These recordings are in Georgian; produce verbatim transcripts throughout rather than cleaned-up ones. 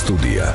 სტუდია.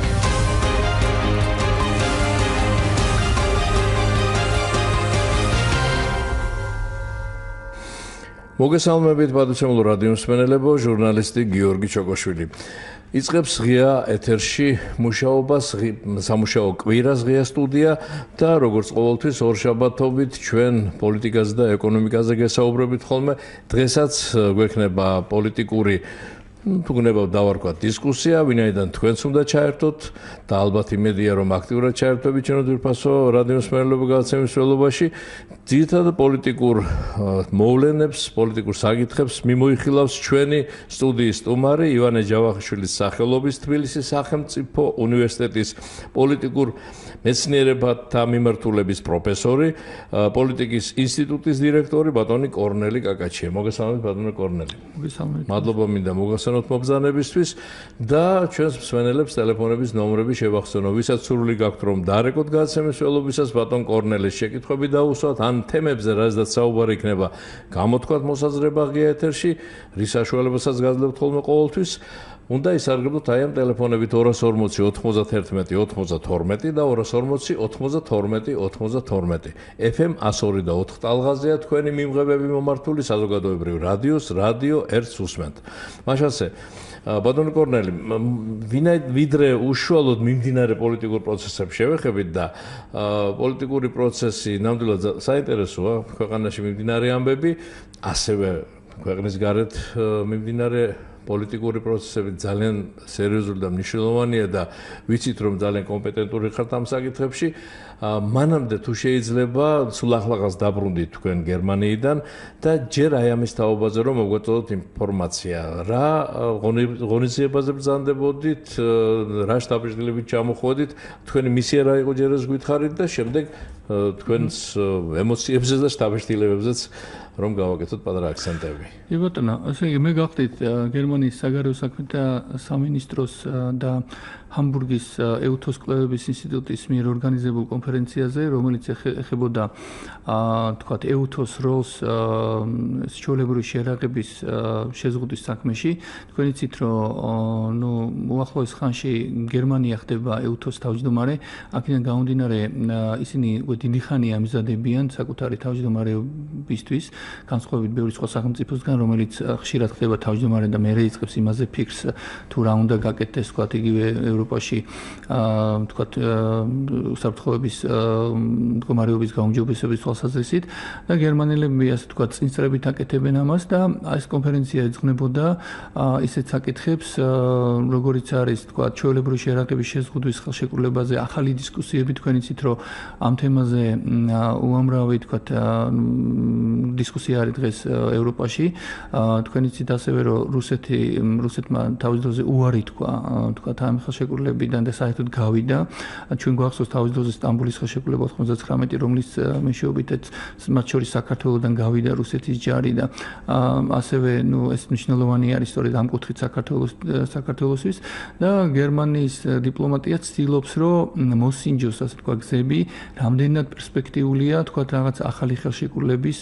მოგესალმებით პატრიციულ რადიო მსმენელებო, ჟურნალისტი გიორგი ჩოკოშვილი. იწყებს ღია ეთერში მუშაობას, სამუშაო კვირას ღია სტუდია და როგორც ყოველთვის ორშაბათობით ჩვენ პოლიტიკაზე და ეკონომიკაზე გესაუბრებით ხოლმე. დღესაც გვექნება პოლიტიკური თუ გნებავთ დავარქვათ დისკუსია, ვინაიდან თქვენც უნდა ჩაერთოთ და ალბათ იმედია რომ აქტიურად ჩაერთვებით ჩვენო ძვირფასო რადიო მსმენელებო გადაცემის ველობაში. ძირითადად პოლიტიკურ მოვლენებს, პოლიტიკურ საკითხებს მიმოიხილავს ჩვენი სტუდიის სტუმარი ივანე ჯავახიშვილის სახელობის თბილისის სახელმწიფო უნივერსიტეტის პოლიტიკურ მეცნიერებათა მიმართულების პროფესორი, პოლიტიკის ინსტიტუტის დირექტორი ბატონი კორნელი კაკაჩია. მოგესალმებით ბატონი კორნელი. მოგესალმებით. მადლობა მინდა მოგესალმებით მობრძანებისთვის და ჩვენს მსმენელებს ტელეფონების ნომრები შევახსენო, ვისაც სურვილი გაქვთ რომ დაარეკოთ გადაცემის ველობისას ბატონ კორნელის შეკითხვები დაუსვათ ან თემებზე რაზედაც საუბარი იქნება გამოთქვათ მოსაზრება ღია ეთერში, რის საშუალებასაც გაძლევთ ხოლმე ყოველთვის. უნდა ისარგებლოთ აი ამ ტელეფონებით ორას ორმოცი ოთხმოცდაერთმეტი ოცდათორმეტი და ორას ორმოცი ოცდათორმეტი ოცდათორმეტი. ეფ ემ εκατო ორი და ოთხ ტალღაზეა თქვენი მიმღებები მომართული საზოგადოებრივ რადიოს, რადიო ერთს უსმენთ. მაშასე ბატონი კორნელი, ვიდრე უშუალოდ მიმდინარე პოლიტიკურ პროცესებს შევეხებით და პოლიტიკური პროცესი ნამდვილად საინტერესოა, ქვეყანაში მიმდინარე ამბები, ასევე ქვეყნის გარეთ მიმდინარე პოლიტიკური პროცესები ძალიან სერიოზული და მნიშვნელოვანია და ვიცით რომ ძალიან კომპეტენტური ხართ ამ საკითხებში. მანამდე თუ შეიძლება სულ ახლახანს დაბრუნდით თქვენ გერმანიიდან და ჯერ აი ამის თაობაზე რომ მოგაწოდოთ ინფორმაცია, რა ღონისძიებაზე ბრძანდებოდით, რა შთაბეჭდილებით ჩამოხვედით, თქვენი მისია რა იყო ჯერ ეს გითხარით და შემდეგ თქვენს ემოციებზე და შთაბეჭდილებებზეც რომ გავაკეთოთ პატარა აქცენტები. კი ბატონო, ასე იგი მე გავხდით გერმანიის საგარეო საქმეთა სამინისტროს და ჰამბურგის ეუთოს კვლევების ინსტიტუტის მიერ ორგანიზებულ კონფერენციაზე, რომელიც ეხებოდა თქვათ ეუთოს როლს სოციალურ შეერაღების შეზღუდვის საქმეში. თქვენ იცით რომ ნუ უახლოეს ხანში გერმანია ხდება ეუთოს თავმჯდომარე, აქედან გამომდინარე ისინი დიდი ხანია მზადებიან საკუთარი თავმჯდომარეობისთვის, განსხვავებით ბევრი სხვა სახელმწიფოსგან, რომელიც ხშირად ხდება თავმჯდომარე და მერე იწყებს იმაზე ფიქრს თუ რა უნდა გაკეთდეს, თქვათ იგივე ევროპაში თქვათ უსაფრთხოების მდგომარეობის გაუმჯობესების თვალსაზრისით და გერმანელები ასე თქვათ წინსწრებით აკეთებენ ამას და ეს კონფერენცია ეძღვნებოდა ისეთ საკითხებს, როგორიც არის თქვათ ჩვეულებრივი შეერაღების შეზღუდვის ხელშეკრულებაზე ახალი დისკუსიები. თქვენ იცით რომ ამ თემაზე უამრავი თქვათ დისკუსია არის დღეს ევროპაში. თქვენ იცით ასევე რომ რუსეთი რუსეთმა თავის დროზე უარი თქვა თქვათ ამ ხელშეკრულებიდან და საერთოდ გავიდა. ჩვენ გვახსოვს თავის დროზე სტამბოლის ხელშეკრულება ოთხმოცდათხრამეტი, რომლის მეშვეობითაც მათ შორის საქართველოსდან გავიდა რუსეთის ჯარი და ასევე ნუ ეს მნიშვნელოვანი არის სწორედ ამ კუთხით საქართველოს საქართველოსთვის და გერმანიის დიპლომატია ცდილობს რომ მოსინჯოს ასე თქვა გზები, რამდენად პერსპექტიულია თქვათ რაღაც ახალი ხელშეკრულების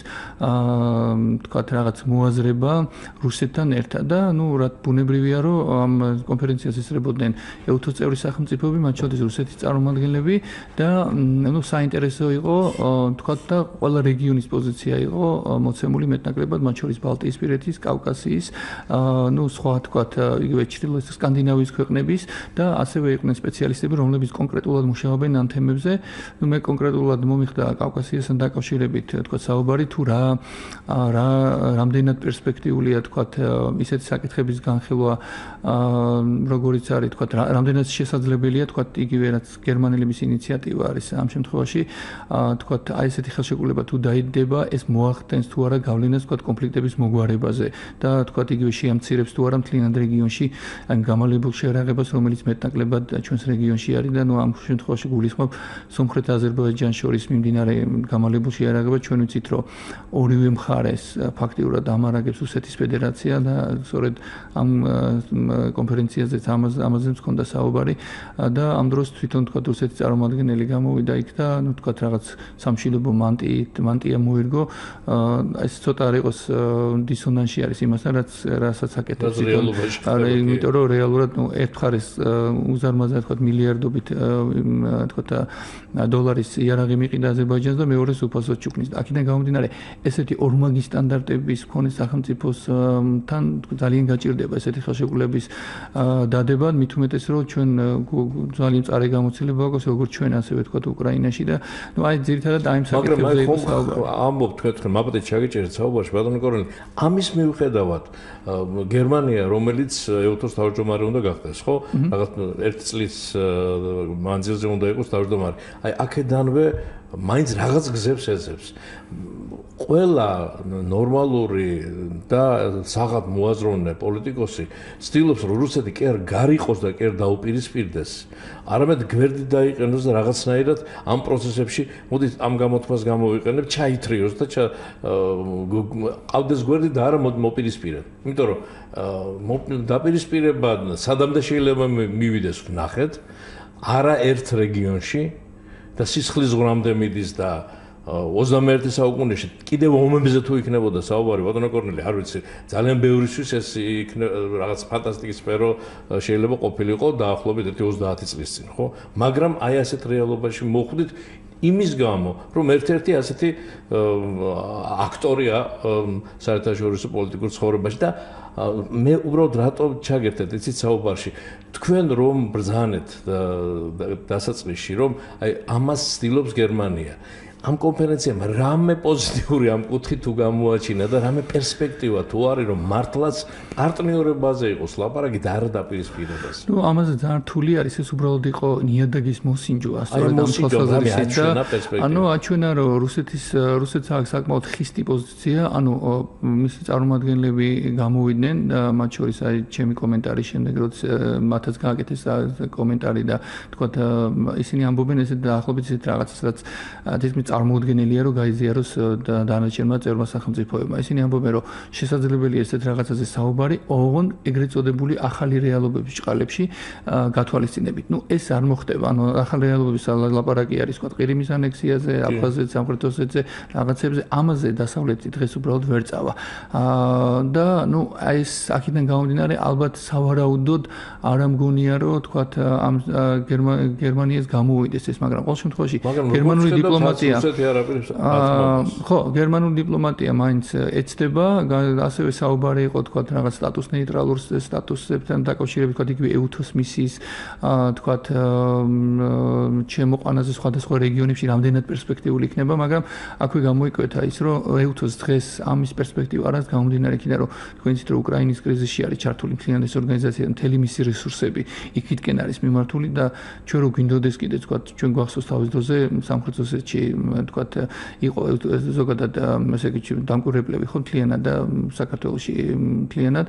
თქვათ რაღაც მოაზრება რუსეთთან ერთად და ნუ რა ბუნებრივია რომ ამ კონფერენციას ესწრებოდნენ ეუთოს წევრი სახელმწიფოები, მათ შორის რუსეთის წარმომადგენლები და ნუ საინტერესო იყო თქვათ და ყველა რეგიონის პოზიცია იყო მოცემული მეტნაკლებად, მათ შორის ბალტიისპირეთის, კავკასიის, ნუ სხვა თქვათ იგივე ჩრდილოეთ სკანდინავიის ქვეყნების და ასევე იყვნენ სპეციალისტები, რომლებიც კონკრეტულად მუშაობენ ამ თემებზე. ნუ მე კონკრეტულად მომიხდა კავკასიასთან დაკავშირებით თქვათ საუბარი თუ რა რა რამდენად პერსპექტიულია თქვათ ისეთი საკითხების განხილვა, როგორიც არის თქვათ რამდენად შესაძლებელია თქვათ იგივე რაც გერმანელების ინიციატივა არის ამ შემთხვევაში თქვათ აი ესეთი ხელშეკრულება თუ დაიდება, ეს მოახდენს თუ არა გავლენას თქვათ კონფლიქტების მოგვარებაზე და თქვათ იგივე შეამცირებს თუ არა მთლიანად რეგიონში გამალებულ შეერაღებას, რომელიც მეტნაკლებად ჩვენს რეგიონში არის და ნუ ამ შემთხვევაში გულისხმობ სომხეთ აზერბაიჯანს შორის მიმდინარე გამალებულ შეერაღებას. ჩვენ ვიცით რომ ორივე მხარეს ფაქტიურად ამარაგებს რუსეთის ფედერაცია და სწორედ ამ კონფერენციაზეც ამაზე მქონდა საუბარი და ამ დროს თვითონ თქვა რუსეთის წარმომადგენელი გამოვიდა იქ და ნუ თქვა რაღაც სამშვიდობო მანტიით მანტია მოერგო ეს ცოტა არ იყოს დისონანსი არის იმასთან რაც რასაც აკეთებს იმიტომ რომ რეალურად ნუ ერთ მხარეს უზარმაზარ თქვა მილიარდობით თქვა დოლარის იარაღი მიყიდა აზერბაიჯანს და მეორეს უფასოდ ჩუქნის. აქედან გამომდინარე, ესეთი ორმაგი სტანდარტების მქონე სახელმწიფოსთან ძალიან გაჭირდება ესეთი ხელშეკრულების დადება, მით უმეტეს რომ ჩვენ ძალიან მწარე გამოცდილება აქვს როგორც ჩვენ ასევე თქვა უკრაინაში და ნუ აი ძირითადად აი ამ საკითხებზე იყო საუბარი. ამბობ თქვენ მაბადეთ ჩაგეჭერეთ საუბარში ბატონო კორნელი. ამის მიუხედავად გერმანია რომელიც ეუთოს თავმჯდომარე უნდა გახდეს, ხო? რაღაც ერთი წლის მანძილზე უნდა იყოს თავმჯდომარე. აი აქედანვე მაინც რაღაც გზებს ეძებს. ყველა ნორმალური და საღად მოაზროვნე პოლიტიკოსი ცდილობს რომ რუსეთი კი არ გარიყოს და კი არ დაუპირისპირდეს. არამედ გვერდი დაიყენოს და რაღაცნაირად ამ პროცესებში, მოდით ამ გამოთქმას გამოვიყენებ, ჩაითრიოს და ყავდეს გვერდი და არა მოპირისპირეთ. იმიტომ რომ დაპირისპირება სადამდე შეიძლება მივიდეს ვნახეთ, არა ერთ რეგიონში და სისხლის ზღვრამდე მიდის და ოცდამეერთე საუკუნეში კიდევ ომებზე თუ იქნებოდა საუბარი ბატონო კორნელი არ ვიცი ძალიან ბევრისთვის ეს იქნება რაღაც ფანტასტიკის სფერო შეიძლება ყოფილიყო დაახლოებით ოცდაათი წლის წინ ხო მაგრამ აი ასეთ რეალობაში მოხვდით იმის გამო რომ ერთ-ერთი ასეთი აქტორია საერთაშორისო პოლიტიკურ ცხოვრებაში და მე უბრალოდ რატო ჩაგერთეთ იცით საუბარში თქვენ რომ ბრძანეთ დასაწყისში რომ აი ამას ცდილობს გერმანია ამ კონფერენციამ რამე პოზიტიური ამ კუთხით თუ გამოაჩინა და რამე პერსპექტივა თუ არის რომ მართლაც პარტნიორებაზე იყოს ლაპარაკი და არ დაპირისპირებას. ნუ ამაზე ძალიან რთული არის ეს უბრალოდ იყო ნიადაგის მოსინჯო ასწორად ამ თვალსაზრისით და ანუ აჩვენა რომ რუსეთის რუსეთს აქვს საკმაოდ ხისტი პოზიცია, ანუ მისი წარმომადგენლები გამოვიდნენ მათ შორის აი ჩემი კომენტარის შემდეგ როცა მათაც გააკეთეს კომენტარი და თქვათ ისინი ამბობენ ესეთ დაახლოებით ესეთ რაღაცას რაც თითქმის წარმოუდგენელია რომ გაიზიაროს დანარჩენმა წერმა სახელმწიფოებმა. ისინი ამბობენ რომ შესაძლებელია ესეთ რაღაცაზე საუბარი, ოღონ ეგრეთ წოდებული ახალი რეალობების ჭყალებში გათვალისწინებით. ნუ ეს არ მოხდება. ანუ ახალი რეალობების ლაპარაკი არის თქვა ყირიმის ანექსიაზე, აფხაზეთზე, სამხრეთ ოსეთზე, რაღაცებზე, ამაზე დასავლეთი დღეს უბრალოდ ვერ წავა. და ნუ აი ეს აქედან გამომდინარე ალბათ სავარაუდოდ არ ამგონია რომ თქვა ამ გერმანიას გამოუვიდეს ეს, მაგრამ ყოველ შემთხვევაში გერმანული დიპლომატია ხო, გერმანული დიპლომატია მაინც ეცდება, ასევე საუბარი იყო თქვა რაღაც სტატუს ნეიტრალურ სტატუსებთან დაკავშირებით, თქვა იგივე ეუთოს მისიის თქვა შემოყვანაზე სხვადასხვა რეგიონებში რამდენად პერსპექტიული იქნება, მაგრამ აქვე გამოიკვეთა ის, რომ ეუთოს დღეს ამის პერსპექტივა არ არის გამომდინარე იქიდან, რომ თქვენ იცით, რომ უკრაინის კრიზისში არის ჩართული მთლიანი ეს ორგანიზაცია და მთელი მისი რესურსები იქითკენ არის მიმართული და ჩვენ რო გვინდოდეს კიდე თქვა ჩვენ გვახსოვს თავის დროზე სამხრეთ ოსეთში თქვათ იყო ზოგადად ესე იგი დამკვირვებლები ხო მთლიანად და საქართველოში მთლიანად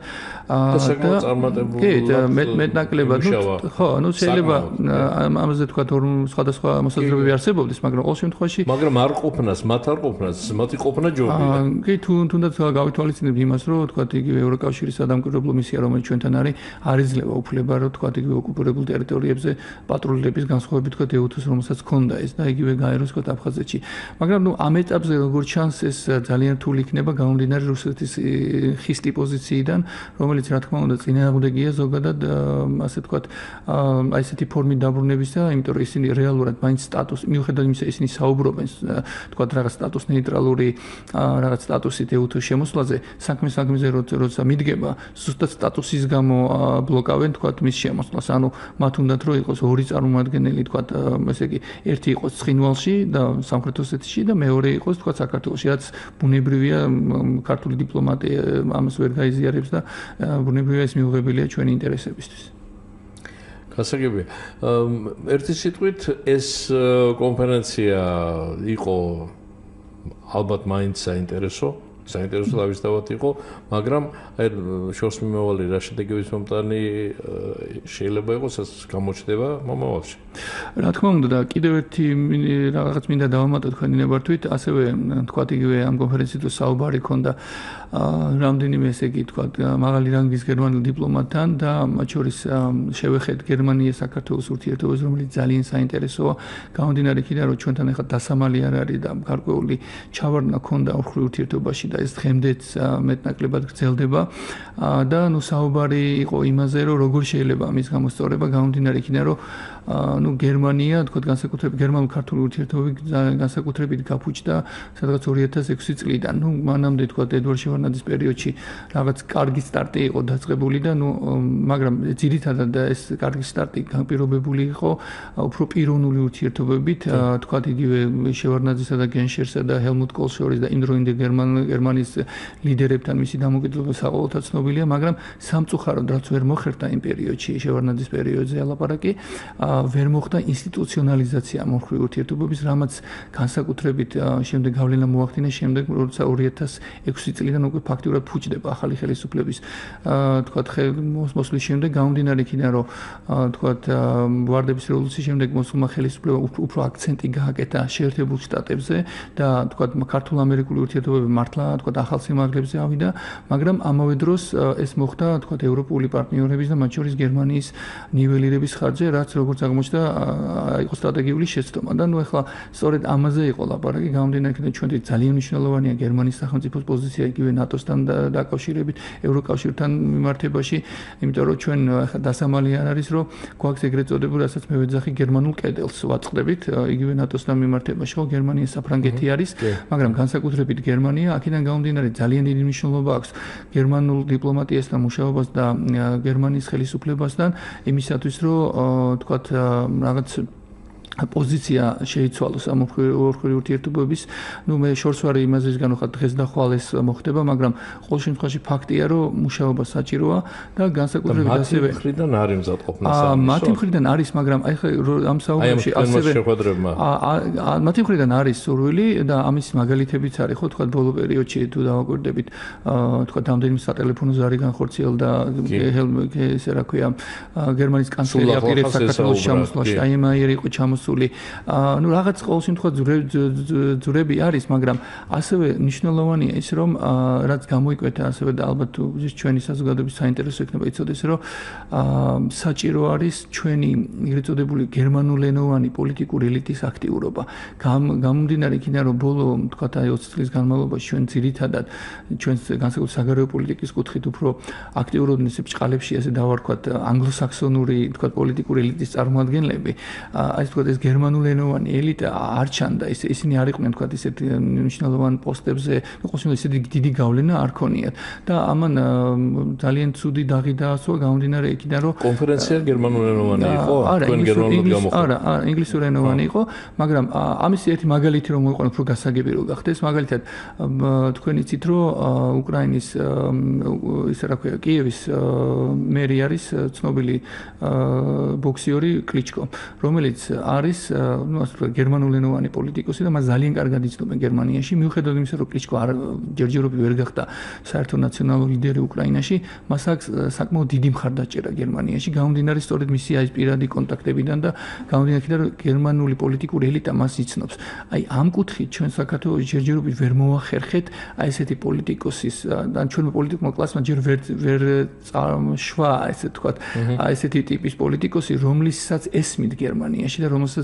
და მეტნაკლებად ხო ანუ შეიძლება ამაზე თქვათ სხვადასხვა მოსაზრებები არსებობდეს მაგრამ ყოველ შემთხვევაში მაგრამ არ ყოფნას მათ არ ყოფნას მათი ყოფნა ჯობია კი თუნდაც გავითვალისწინებთ იმას რომ თქვათ იგივე ევროკავშირის სადამკვირვებლო მისია რომელიც ჩვენთან არის არ იძლევა უფლება რომ თქვათ იგივე ოკუპირებულ ტერიტორიებზე პატრულების განსხვავებით თქვათ ეუთოს რომელსაც ჰქონდა ეს და იგივე გაეროს თქვათ აფხაზეთში მაგრამ ნუ ამ ეტაპზე როგორც ჩანს ეს ძალიან რთული იქნება გამომდინარე რუსეთის ხისტი პოზიციიდან რომელიც რა თქმა უნდა წინააღმდეგია ზოგადად ასე თქვათ აი ესეთი ფორმით დაბრუნებისა იმიტომ რომ ისინი რეალურად მაინც სტატუს მიუხედავად იმისა ისინი საუბრობენ თქვათ რაღაც სტატუს ნეიტრალური რაღაც სტატუსით ეუთოს შემოსვლაზე საქმე საქმეზე როცა მიდგება ზუსტად სტატუსის გამო ბლოკავენ თქვათ მის შემოსვლას ანუ მათ უნდათ რომ იყოს ორი წარმომადგენელი თქვათ ესე იგი ერთი იყოს ცხინვალში და სამხრეთ ოსეთში და მეორე იყოს თქვათ საქართველოში რაც ბუნებრივია ქართული დიპლომატია ამას ვერ გაიზიარებს და ბუნებრივია ეს მიუღებელია ჩვენი ინტერესებისთვის გასაგებია ერთი სიტყვით ეს კონფერენცია იყო ალბათ მაინც საინტერესო საინტერესო თავისთავად იყო, მაგრამ აი შორს მიმავალი რა შედეგების მომტანი შეიძლება იყოს, ეს გამოჩნდება მომავალში. რა თქმა უნდა და კიდევ ერთი რაღაც მინდა დავამატო თქვენი ნებართვით, ასევე თქვათ იგივე ამ კონფერენციით საუბარი ქონდა რამდენიმე ესე იგი თქვათ მაღალი რანგის გერმანულ დიპლომატთან და მათ შორის შევეხეთ გერმანია საქართველოს ურთიერთობებს, რომელიც ძალიან საინტერესოა. გამომდინარე იქიდან რომ ჩვენთან ახლა დასამალი არ არის და გარკვეული ჩავარდნა ქონდა ურთიერთობებში ურთიერთობაში და ეს დღემდეც მეტნაკლებად გრძელდება და ნუ საუბარი იყო იმაზე რომ როგორ შეიძლება ამის გამოსწორება გამომდინარე იქიდან რომ ну გერმანია თქვათ განსაკუთრებით გერმანულ-ქართული ურთიერთობები განსაკუთრებით გაფუჭდა სადღაც ორი ათას ექვსი წლიდან. ну მანამდე თქვათ ედვარდ შევარდნაძის პერიოდში რაღაც კარგი სტარტი იყო დაწყებული და ну მაგრამ ძირითადად ეს კარგი სტარტი განპირობებული იყო უფრო პიროვნული ურთიერთობებით თქვათ იგივე შევარდნაძისა და გენშერსა და ჰელმუტ კოლს შორის და იმ დროინდელ გერმანიის ლიდერებთან მისი დამოკიდებულება საყოველთაოდ ცნობილია, მაგრამ სამწუხაროდ რაც ვერ მოხერხდა იმ პერიოდში შევარდნაძის პერიოდზე ალაპარაკი ვერ მოხდა ინსტიტუციონალიზაცია მომხრივ ურთიერთობების, რამაც განსაკუთრებით შემდეგ გავლენა მოახდინა შემდეგ როცა ორი ათას ექვსი წლიდან უკვე ფაქტიურად ფუჭდება ახალი ხელისუფლების თქვათ მოსვლის შემდეგ გამომდინარე იქიდან რომ თქვათ ვარდების რევოლუციის შემდეგ მოსულმა ხელისუფლებამ უფრო აქცენტი გააკეთა შეერთებულ შტატებზე და თქვათ ქართულ-ამერიკული ურთიერთობები მართლა თქვათ ახალ სიმაღლეებზე ავიდა, მაგრამ ამავე დროს ეს მოხდა თქვათ ევროპული პარტნიორების და მათ შორის გერმანიის ნიველირების ხარჯზე, რაც როგორც აღმოჩნდა იყო სტრატეგიული შეცდომა და ნუ ახლა სწორედ ამაზე იყო ლაპარაკი გამომდინარე იქიდან ჩვენთვის ძალიან მნიშვნელოვანია გერმანიის სახელმწიფოს პოზიცია იგივე ნატოსთან დაკავშირებით ევროკავშირთან მიმართებაში, იმიტომ რომ ჩვენ ახლა დასამალი არ არის რომ გვაქვს ეგრეთ წოდებული, რასაც მე ვეძახი გერმანულ კედელს ვაწყდებით იგივე ნატოსთან მიმართებაში, ხო გერმანია საფრანგეთი არის, მაგრამ განსაკუთრებით გერმანია აქედან გამომდინარე ძალიან დიდი მნიშვნელობა აქვს გერმანულ დიპლომატიასთან მუშაობას და გერმანიის ხელისუფლებასთან იმისათვის რომ თქვათ რაღაც პოზიცია შეიცვალოს ამ ურთიერთობების ურთიერთობების, ну მე შორს ვარ იმაზე განვიხილოთ დღეს და ხვალ ეს მოხდება, მაგრამ ყოველ შემთხვევაში ფაქტია რომ მუშაობა საჭიროა და განსაკუთრებით ასევე მათი მხრიდან არის მზადყოფნა ა მათი მხრიდან არის, მაგრამ აი ამ საუბრებში ასევე მათი მხრიდან არის სურვილი და ამის მაგალითებიც არის, ხო თქვა ბოლო პერიოდში თუ დავაკვირდებით თქვა რამდენიმე სატელეფონო ზარი განხორციელდა ესე რა ქვია გერმანიის კანცლერი აპირებს საქართველოს ჩამოსვლაში, აიმაიერი იყო ჩამოსული ну რაღაც ყოველ შემთხვევაში ძურები არის, მაგრამ ასევე მნიშვნელოვანია ის რომ რაც გამოიკვეთა ასევე და ალბათ ჩვენი საზოგადოების საინტერესო იქნება იცოდეს რომ საჭირო არის ჩვენი ეგრეთ წოდებული გერმანულენოვანი პოლიტიკური ელიტის აქტიურობა. გამომდინარე იქიდან რომ ბოლო თქვათ აი ოცი წლის განმავლობაში ჩვენ ძირითადად ჩვენს განსაკუთრებით საგარეო პოლიტიკის კუთხით უფრო აქტიურობდნენ ეს ბჭყალებში ასე დავარქვათ ანგლოსაქსონური თქვათ პოლიტიკური ელიტის წარმოადგენლები. აი თქვათ ეს გერმანულენოვანი ელიტა არ ჩანდა, ის ისინი არ იყვნენ თქვათ ისეთ მნიშვნელოვან პოსტებზე, ну ყოველ ისეთი დიდი გავლენა არ ქონიათ და ამან ძალიან ცუდი დაღი დაასვა გამომდინარე იქიდან რომ კონფერენცია გერმანულენოვანი იყო, თქვენ გერმანულად გამოხდა. არა, არა, ინგლისურენოვანი იყო, მაგრამ ამის ერთი მაგალითი რომ მოიყვანო უფრო გასაგები რო გახდეს, მაგალითად თქვენ იცით რომ უკრაინის ისე რა ქვია კიევის მერი არის ცნობილი ბოქსიორი კლიჩკო, რომელიც არის ну ასე ვთქვათ გერმანულენოვანი პოლიტიკოსი და მას ძალიან კარგად იცნობენ გერმანიაში, მიუხედავად იმისა რომ კლიჩკო არ ჯერჯერობით ვერ გახდა საერთო ნაციონალური ლიდერი უკრაინაში, მას აქვს საკმაოდ დიდი მხარდაჭერა გერმანიაში, გამომდინარე სწორედ მისი აი პირადი კონტაქტებიდან და გამომდინარე იქიდან რომ გერმანული პოლიტიკური ელიტა მას იცნობს. აი ამ კუთხით ჩვენ საქართველოს ჯერჯერობით ვერ მოახერხეთ აი ესეთი პოლიტიკოსის და ჩვენმა პოლიტიკურმა კლასმა ჯერ ვერ ვერ წამშვა ესე ვთქვათ აი ესეთი ტიპის პოლიტიკოსი, რომლისაც ესმით გერმანიაში და რომელსაც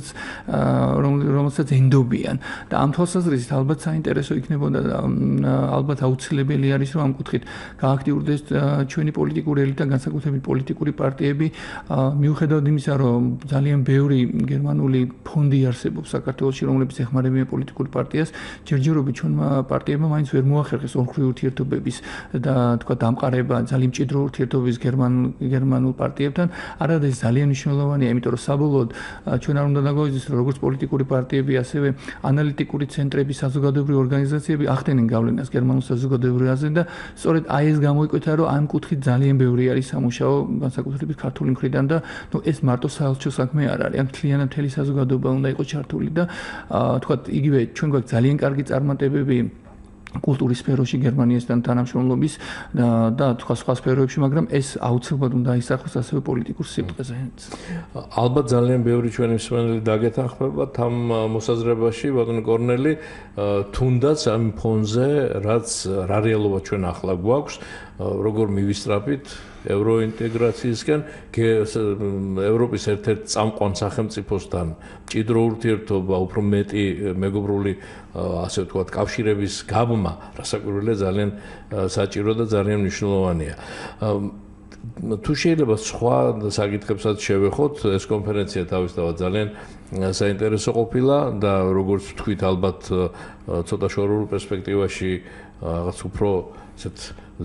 რომელსაც ენდობიან და ამ თვალსაზრისით ალბათ საინტერესო იქნებოდა და ალბათ აუცილებელი არის რომ ამ კუთხით გააქტიურდეს ჩვენი პოლიტიკური ელიტა, განსაკუთრებით პოლიტიკური პარტიები, მიუხედავად იმისა რომ ძალიან ბევრი გერმანული ფონდი არსებობს საქართველოში, რომლებიც ეხმარებიან პოლიტიკურ პარტიას, ჯერჯერობით ჩვენმა პარტიებმა მაინც ვერ მოახერხეს ორმხრივ ურთიერთობების და თქვა დამყარება ძალიან მჭიდრო ურთიერთობის გერმანულ გერმანულ პარტიებთან. არადა ეს ძალიან მნიშვნელოვანია, იმიტომ რომ საბოლოოდ ჩვენ არ უნდა დაგვაუძიოს რომ როგორც პოლიტიკური პარტიები, ასევე ანალიტიკური ცენტრები, საზოგადოებრივი ორგანიზაციები ახდენენ გავლენას გერმანულ საზოგადოებრივზე და სწორედ აი ეს გამოიკვეთა რომ ამ კუთხით ძალიან ბევრი არის სამუშაო განსაკუთრებით ქართული მხრიდან და ნუ ეს მარტო საელჩო საქმე არ არის, ამ მთლიანად მთელი საზოგადოება უნდა იყოს ჩართული და თქვათ იგივე ჩვენ გვაქვს ძალიან კარგი წარმატებები კულტურის სფეროში გერმანიასთან თანამშრომლობის და თქვა სხვა სფეროებში, მაგრამ ეს აუცილებლად უნდა ისახოს ასევე პოლიტიკურ სიბრტყეზე. ალბათ ძალიან ბევრი ჩვენი მსმენელი დაგეთანხმებათ ამ მოსაზრებაში, ბატონო კორნელი, თუნდაც ამ ფონზე, რაც რა რეალობა ჩვენ ახლა გვაქვს, როგორ მივისწრაფით ევროინტეგრაციისკენ, ევროპის ერთ-ერთ წამყვან სახელმწიფოსთან მჭიდრო ურთიერთობა, უფრო მეტი მეგობრული, ასე ვთქვათ, კავშირების გაბმა, რასაკვირველია ძალიან საჭირო და ძალიან მნიშვნელოვანია. თუ შეიძლება სხვა საკითხებსაც შევეხოთ, ეს კონფერენცია თავისთავად ძალიან საინტერესო ყოფილა და როგორც ვთქვით, ალბათ ცოტა შორეულ პერსპექტივაში რაღაც უფრო ესეთ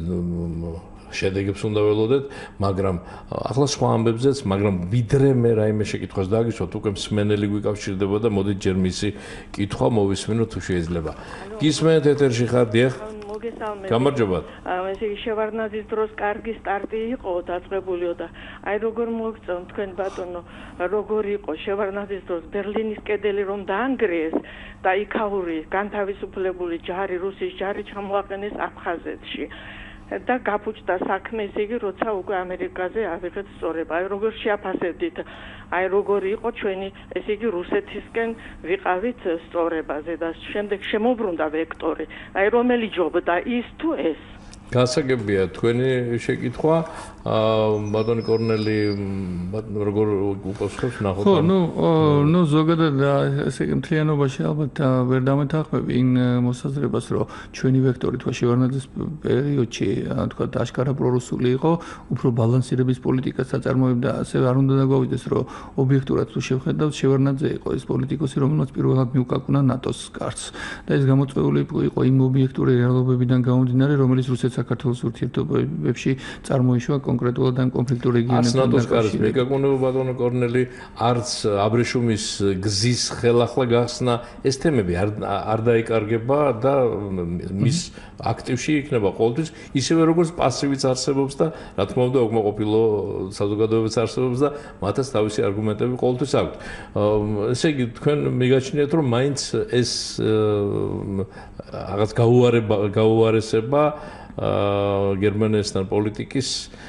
შედეგებს უნდა ველოდეთ, მაგრამ ახლა სხვა ამბებზეც, მაგრამ ვიდრე მე რაიმე შეკითხვას დაგისვათ, უკვე მსმენელი გვიკავშირდება და მოდით ჯერ მისი კითხვა მოვისმინოთ თუ შეიძლება. გისმენთ ეთერში ხარ, დიახ? გამარჯობა. ესე იგი შევარდნაძის დროს კარგი სტარტი იყო, დაწყებულიო და აი როგორ მოგწონთ თქვენ ბატონო, როგორ იყო შევარდნაძის დროს ბერლინის კედელი რომ დაანგრიეს და იქაური განთავისუფლებული ჯარი, რუსის ჯარი ჩამოაყენეს აფხაზეთში. და გაფუჭდა საქმე, ესე იგი, როცა უკვე ამერიკაზე ავიღეთ სწორება. აი როგორ შეაფასებდით, აი როგორი იყო ჩვენი, ესე იგი, რუსეთისკენ ვიყავით სწორებაზე და შემდეგ შემოbrunდა ვექტორი. აი რომელი ჯობდა, ის თუ ეს? გასაგებია თქვენი შეკითხვა, ბატონი კორნელი, როგორ უპასუხებს ნახოთ. ხო, ნუ, ნუ ზოგადად ესე იგი მთლიანობაში ალბათ ვერ დამეთანხმები იმ მოსაზრებას, რომ ჩვენი ვექტორი თქვა შევარდნაძის პერიოდში, თქვა აშკარა პრორუსული იყო, უფრო ბალანსირების პოლიტიკას აწარმოებდა, ასევე არ უნდა დაგვავიდეს, რომ ობიექტურად თუ შევხედავთ, შევარდნაძე იყო ეს პოლიტიკოსი, რომელმაც პირველად მიუკაკუნა ნატოს კარს. და ეს გამოწვეული იყო იმ ობიექტური რეალობებიდან გამომდინარე, რომელიც რუსეთს საქართველოს ურთიერთობებში წარმოიშვა კონკრეტულად ამ კონფლიქტურ რეგიონებში. არც ნატოს კარის მიკაკუნება, ბატონო კორნელი, არც აბრეშუმის გზის ხელახლა გახსნა, ეს თემები არ არ დაიკარგება და მის აქტივში იქნება ყოველთვის, ისევე როგორც პასივიც არსებობს და რა თქმა უნდა უკმაყოფილო საზოგადოებაც არსებობს და მათაც თავისი არგუმენტები ყოველთვის აქვთ. ესე იგი, თქვენ მიგაჩნიათ, რომ მაინც ეს რაღაც გაუარება გაუარესება გერმანიასთან პოლიტიკის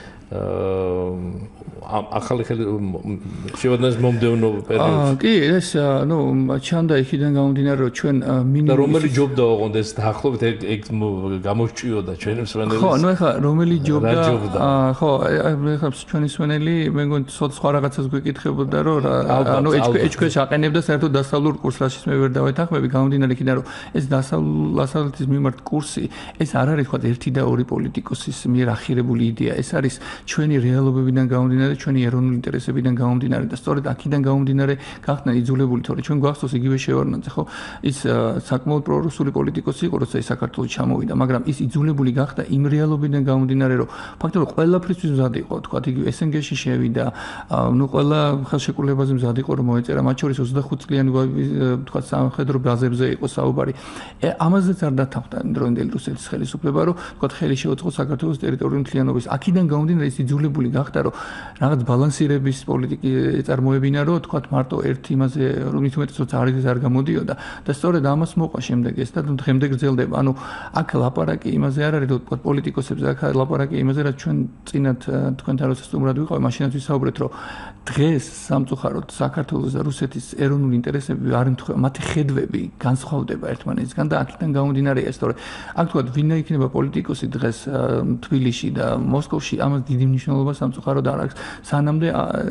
ახალი შევადნაძის მომდევნო პერიოდში. კი, ეს ნუ ჩანდა იქიდან გამომდინარე, რომ ჩვენ და რომელი ჯობდა ოღონდ ეს დაახლოებით ეგ გამოსჭიოდა ჩვენი მსმენელის. ხო, ნუ ეხლა რომელი ჯობდა, ხო, ეხლა ჩვენი მსმენელი, მე მგონი სხვა რაღაცას გვეკითხებოდა, რომ ანუ ეჩქეჩ აყენებდა საერთოდ დასავლურ კურსს, რაშიც მე ვერ დავეთანხმები, გამომდინარე იქიდან, რომ ეს დასავლეთის მიმართ კურსი, ეს არ არის თქვა ერთი და ორი პოლიტიკოსის მიერ ახირებული იდეა, ეს არის ჩვენი რეალობებიდან გამომდინარე, ჩვენი ეროვნული ინტერესებიდან გამომდინარე და სწორედ აქედან გამომდინარე გახდა იძულებული, თორე ჩვენ გვახსოვს იგივე შევარდნაძე, ხო, ის საკმაოდ პრორუსული პოლიტიკოსი იყო, როცა ის საქართველოს ჩამოვიდა, მაგრამ ის იძულებული გახდა იმ რეალობიდან გამომდინარე, რომ ფაქტობრივად ყველაფრისთვის მზად იყო, თქვა იგივე ეს ენ გი-ში შევიდა, ნუ ყველა ხელშეკრულებაზე მზად იყო, რომ მოეწერა, მათ შორის ოცდახუთ წლიანი თქვა სამხედრო ბაზებზე იყო საუბარი. ამაზეც არ დათანხმდა დროინდელი რუსეთის ხელისუფლება, რომ თქვა ხელი შეუწყო საქართველოს ტერიტორიული მთლიანობის. აქედან გამომდინარე ის იძულებული გახდა, რომ რაღაც ბალანსირების პოლიტიკი წარმოებინა, რომ თქვა მარტო ერთ იმაზე, რომით უმეტესად არის არ გამოდიოდა და სწორედ ამას მოყვა შემდეგ ეს და დღემდე გრძელდება. ანუ აქ ლაპარაკი იმაზე არ არის, რომ თქვა პოლიტიკოსებზე, აქ ლაპარაკი იმაზე, რაც ჩვენ წინათ თქვენთან როცა სტუმრად ვიყავი, მაშინაც ვისაუბრეთ, რომ დღეს სამწუხაროდ საქართველოს და რუსეთის ეროვნული ინტერესები არ ემთხვევა, მათი ხედვები განსხვავდება ერთმანეთისგან და აქედან გამომდინარეა, სწორედ აქ თქვა ვინა იქნება პოლიტიკოსი დღეს თბილისში და მოსკოვში, ამას დიდი მნიშვნელობა სამწუხაროდ არ აქვს, სანამდე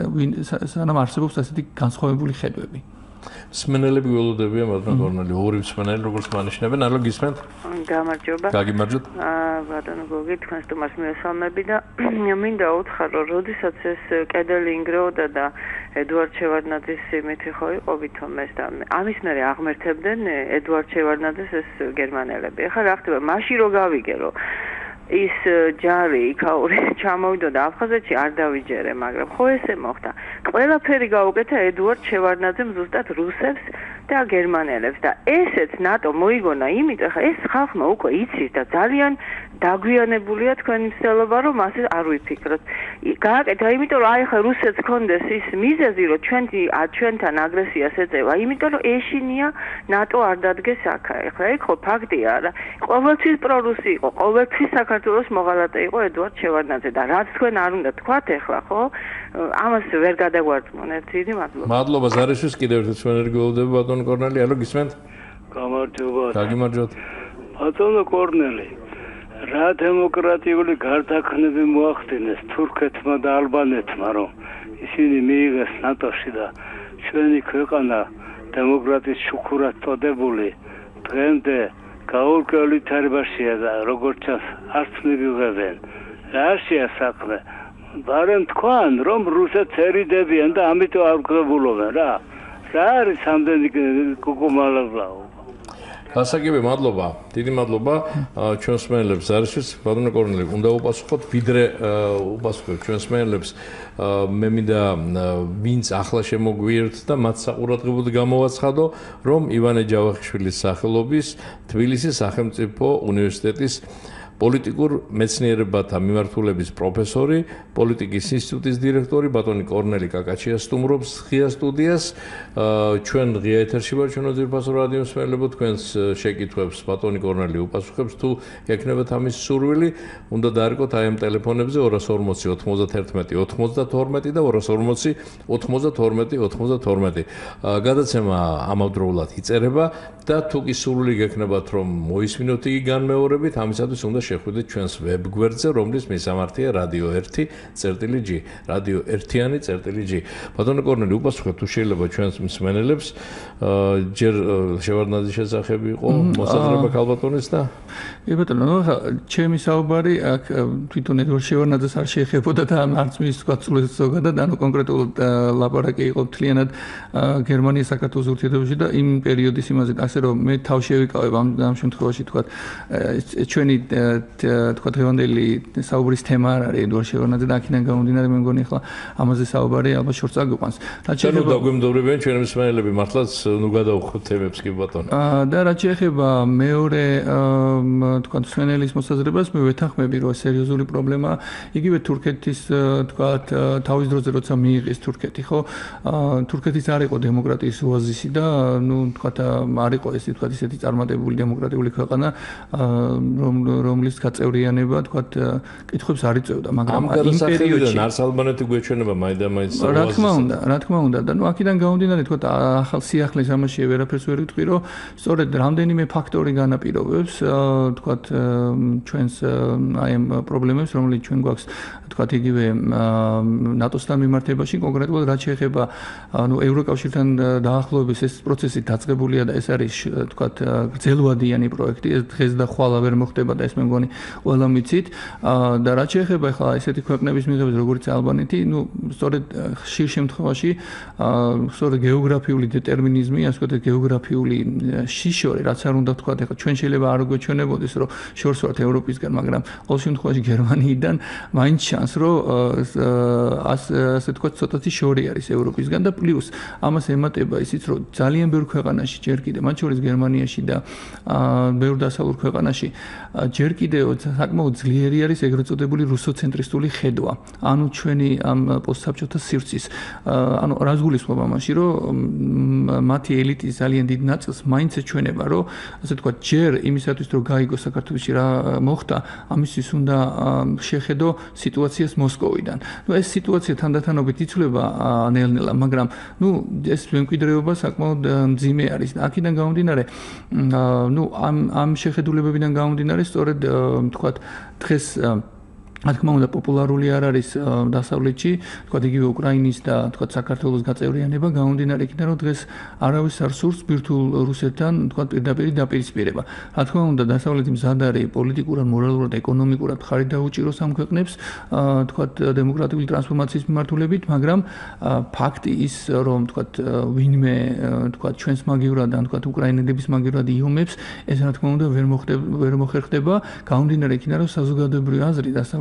სანამ არსებობს ასეთი განსხვავებული ხედვები. მსმენელები ველოდებიან, ბატონო კორნელი, ორი მსმენელი, როგორც მანიშნებენ, ალო გისმენთ? გამარჯობა. გაგიმარჯოთ. აა, ბატონო გოგი, თქვენს თომას მიესალმები და მინდა უთხრა, რომ როდესაც ეს კედელი ინგრეოდა და ედუარდ შევარდნაძის იმითი ხო იყო ვითომეს და ამის მერე აღმერთებდნენ ედუარდ შევარდნაძეს ეს გერმანელები. ეხლა რა ხდება, მაშინ რო გავიგე, რომ ის ჯარი იქაური ჩამოვიდა და აფხაზეთში არ დავიჯერე, მაგრამ ხო ესე მოხდა. ყველაფერი გაუკეთა ედუარდ შევარდნაძემ ზუსტად რუსებს და გერმანელებს და ესეც ნატო მოიგონა, იმიტომ ხა ეს ხალხმა უკვე იცის და ძალიან დაგვიანებულია თქვენი მცდელობა რომ ასე არ ვიფიქროთ. გააკეთა, იმიტომ რომ აი ხა რუსეთს კონდეს ის მიზეზი რომ ჩვენ ჩვენთან აგრესიას ეწევა, იმიტომ რომ ეშინია ნატო არ დადგეს აქ. ეხლა ეგ ხო ფაქტია არა. ყოველთვის პრორუსი იყო, ყოველთვის საქართველოს მოღალატე იყო ედუარდ შევარდნაძე და რაც თქვენ არ უნდა თქვათ ეხლა ხო? ამას ვერ გადაგვარწმუნებთ. დიდი მადლობა. მადლობა ზარისთვის კიდევ ერთხელ ჩვენ ერგეულდება ბატონო კორნელი. ალო გისმენთ? გამარჯობა. გაგიმარჯოთ. ბატონო კორნელი, რა დემოკრატიული გარდაქმნები მოახდინეს თურქეთმა და ალბანეთმა, რომ ისინი მიიღეს ნატოში და ჩვენი ქვეყანა დემოკრატიის შუქურად წოდებული დღემდე გაურკვეველი თარებაშია და როგორც ჩანს არც მივიღებენ. რაშია საქმე? ბარემ თქვან რომ რუსეთს ერიდებიან და ამიტომ არ გღებულობენ რა. რა არის ამდენი კუკუმალაბრაო? გასაგები მადლობა. დიდი მადლობა ჩვენს მსმენელებს ზარისთვის. ბატონო კორნელი, უნდა უპასუხოთ, ვიდრე უპასუხოთ ჩვენს მსმენელებს. მე მინდა ვინც ახლა შემოგვიერთ და მათ საყურადღებოდ გამოვაცხადო, რომ ივანე ჯავახიშვილის სახელობის თბილისის სახელმწიფო უნივერსიტეტის პოლიტიკურ მეცნიერებათა მიმართულების პროფესორი, პოლიტიკის ინსტიტუტის დირექტორი ბატონი კორნელი კაკაჩია სტუმრობს ღია სტუდიას. ჩვენ ღია ეთერში ვართ ჩვენ ძირფასო რადიო მსმენელებო, თქვენს შეკითხვებს ბატონი კორნელი უპასუხებს. თუ ეკნებათ ამის სურვილი, უნდა დაარეკოთ აი ამ ტელეფონებზე ორას ორმოცი ოცდაათი ოცდათორმეტი და ორას ორმოცი ოცდათორმეტი ოცდათორმეტი. გადაცემა ამავდროულად იწერება და თუ კი სურვილი გექნებათ რომ მოისმინოთ იგი განმეორებით, ამისათვის უნდა შეხვიდეთ ჩვენს ვებ გვერდზე, რომლის მისამართია რადიო ერთი წერტილი ჯი, რადიო ერთიანი წერტილი ჯი. ბატონო კორნელი, უპასუხეთ თუ შეიძლება ჩვენს მსმენელებს, ჯერ შევარდნაძის შესახებ იყო მოსაზრება ქალბატონის და კი ბატონო, ჩემი საუბარი აქ თვითონ ედუარდ შევარდნაძეს არ შეეხებოდა და არც მის თქვა სულეს ზოგადად, ანუ კონკრეტულად ლაპარაკი იყო მთლიანად გერმანიის საქართველოს ურთიერთობებში და იმ პერიოდის იმაზე, ასე რომ მე თავ შევიკავებ ამ ამ შემთხვევაში თქვა ჩვენი თქვა დღევანდელი საუბრის თემა არ არის ედუარდ შევარდნაძე და აქედან გამომდინარე მე მგონი ახლა ამაზე საუბარი ალბათ შორს აგიყვანს. რაც შეეხება დაგვემდოვრებიან ჩვენი მსმენელები მართლაც ნუ გადავხოთ თემებს კი ბატონო. და რაც შეეხება მეორე თქვა მსმენელის მოსაზრებას მე ვეთანხმები რომ სერიოზული პრობლემა იგივე თურქეთის თქვა თავის დროზე როცა მიიღეს თურქეთი ხო თურქეთის არ იყო დემოკრატიის ოაზისი და ნუ თქვა არ იყო ეს თქვა ისეთი წარმატებული დემოკრატიული ქვეყანა რომ რომლის გაწევრიანება თქვა კითხვებს არ იწევდა მაგრამ იმ პერიოდში არც ალბანეთი გვეჩვენება მაინდა-მაინც რა თქმა უნდა რა თქმა უნდა და ნუ აქედან გამომდინარე თქვა ახალ სიახლის ამაში ვერაფერს ვერ ვიტყვი რომ სწორედ რამდენიმე ფაქტორი განაპირობებს თქვა ჩვენს აი ამ პრობლემებს რომელიც ჩვენ გვაქვს თქვა იგივე ნატოსთან მიმართებაში კონკრეტულად რაც შეეხება ნუ ევროკავშირთან დაახლოების ეს პროცესი დაწყებულია და ეს არის თქვა გრძელვადიანი პროექტი ეს დღეს და ხვალ ვერ მოხდება და ეს მე მგონი ყველა მიცით და რაც შეეხება ახლა ესეთი ქვეყნების მიღებას როგორც ალბანეთი ნუ სწორედ ხშირ შემთხვევაში სწორედ გეოგრაფიული დეტერმინიზმი ასე ვთქვათ გეოგრაფიული შიშორი რაც არ უნდა ვთქვათ ახლა ჩვენ შეიძლება არ გვეჩვენებოდეს რომ შორს ვართ ევროპისგან მაგრამ ყოველ შემთხვევაში გერმანიიდან მაინც ჩანს რომ ასე ვთქვათ ცოტათი შორი არის ევროპისგან და პლუს ამას ემატება ისიც რომ ძალიან ბევრ ქვეყანაში ჯერ კიდე მათ შორის გერმანიაში და ბევრ დასავლურ ქვეყანაში ჯერ კიდე საკმაოდ ძლიერი არის ეგრეთ წოდებული რუსოცენტრისტული ხედვა ანუ ჩვენი ამ პოსტსაბჭოთა სივრცის ანუ რას გულისხმობ ამაში რომ მათი ელიტის ძალიან დიდ ნაწილს მაინც ეჩვენება რომ ასე ვთქვათ ჯერ იმისათვის რომ გაიგო საქართველოში რა მოხდა ამისთვის უნდა შეხედო სიტუაციას მოსკოვიდან ნუ ეს სიტუაცია თანდათანობით იცვლება ნელ-ნელა მაგრამ ნუ ეს მემკვიდრეობა საკმაოდ მძიმე არის და აქედან გამომდინარე ნუ ამ ამ შეხედულებებიდან გამომდინარე სწორედ ვთქვათ დღეს რა თქმა უნდა პოპულარული არ არის დასავლეთში, თქვა იგივე უკრაინის და თქვა საქართველოს გაწევრიანება გამომდინარე იქიდან რომ დღეს არავის არ სურს ბირთვულ რუსეთთან თქვა პირდაპირ დაპირისპირება. რა თქმა უნდა დასავლეთი მზად არის პოლიტიკურად, მორალურად, ეკონომიკურად ხარი დაუჭიროს ამ ქვეყნებს თქვა დემოკრატიული ტრანსფორმაციის მიმართულებით, მაგრამ ფაქტი ის რომ თქვა ვინმე თქვა ჩვენს მაგივრად ან თქვა უკრაინელების მაგივრად იომებს, ეს რა თქმა უნდა ვერ მოხდება ვერ მოხერხდება გამომდინარე იქიდან რომ საზოგადოებრივი აზრი დასავლეთ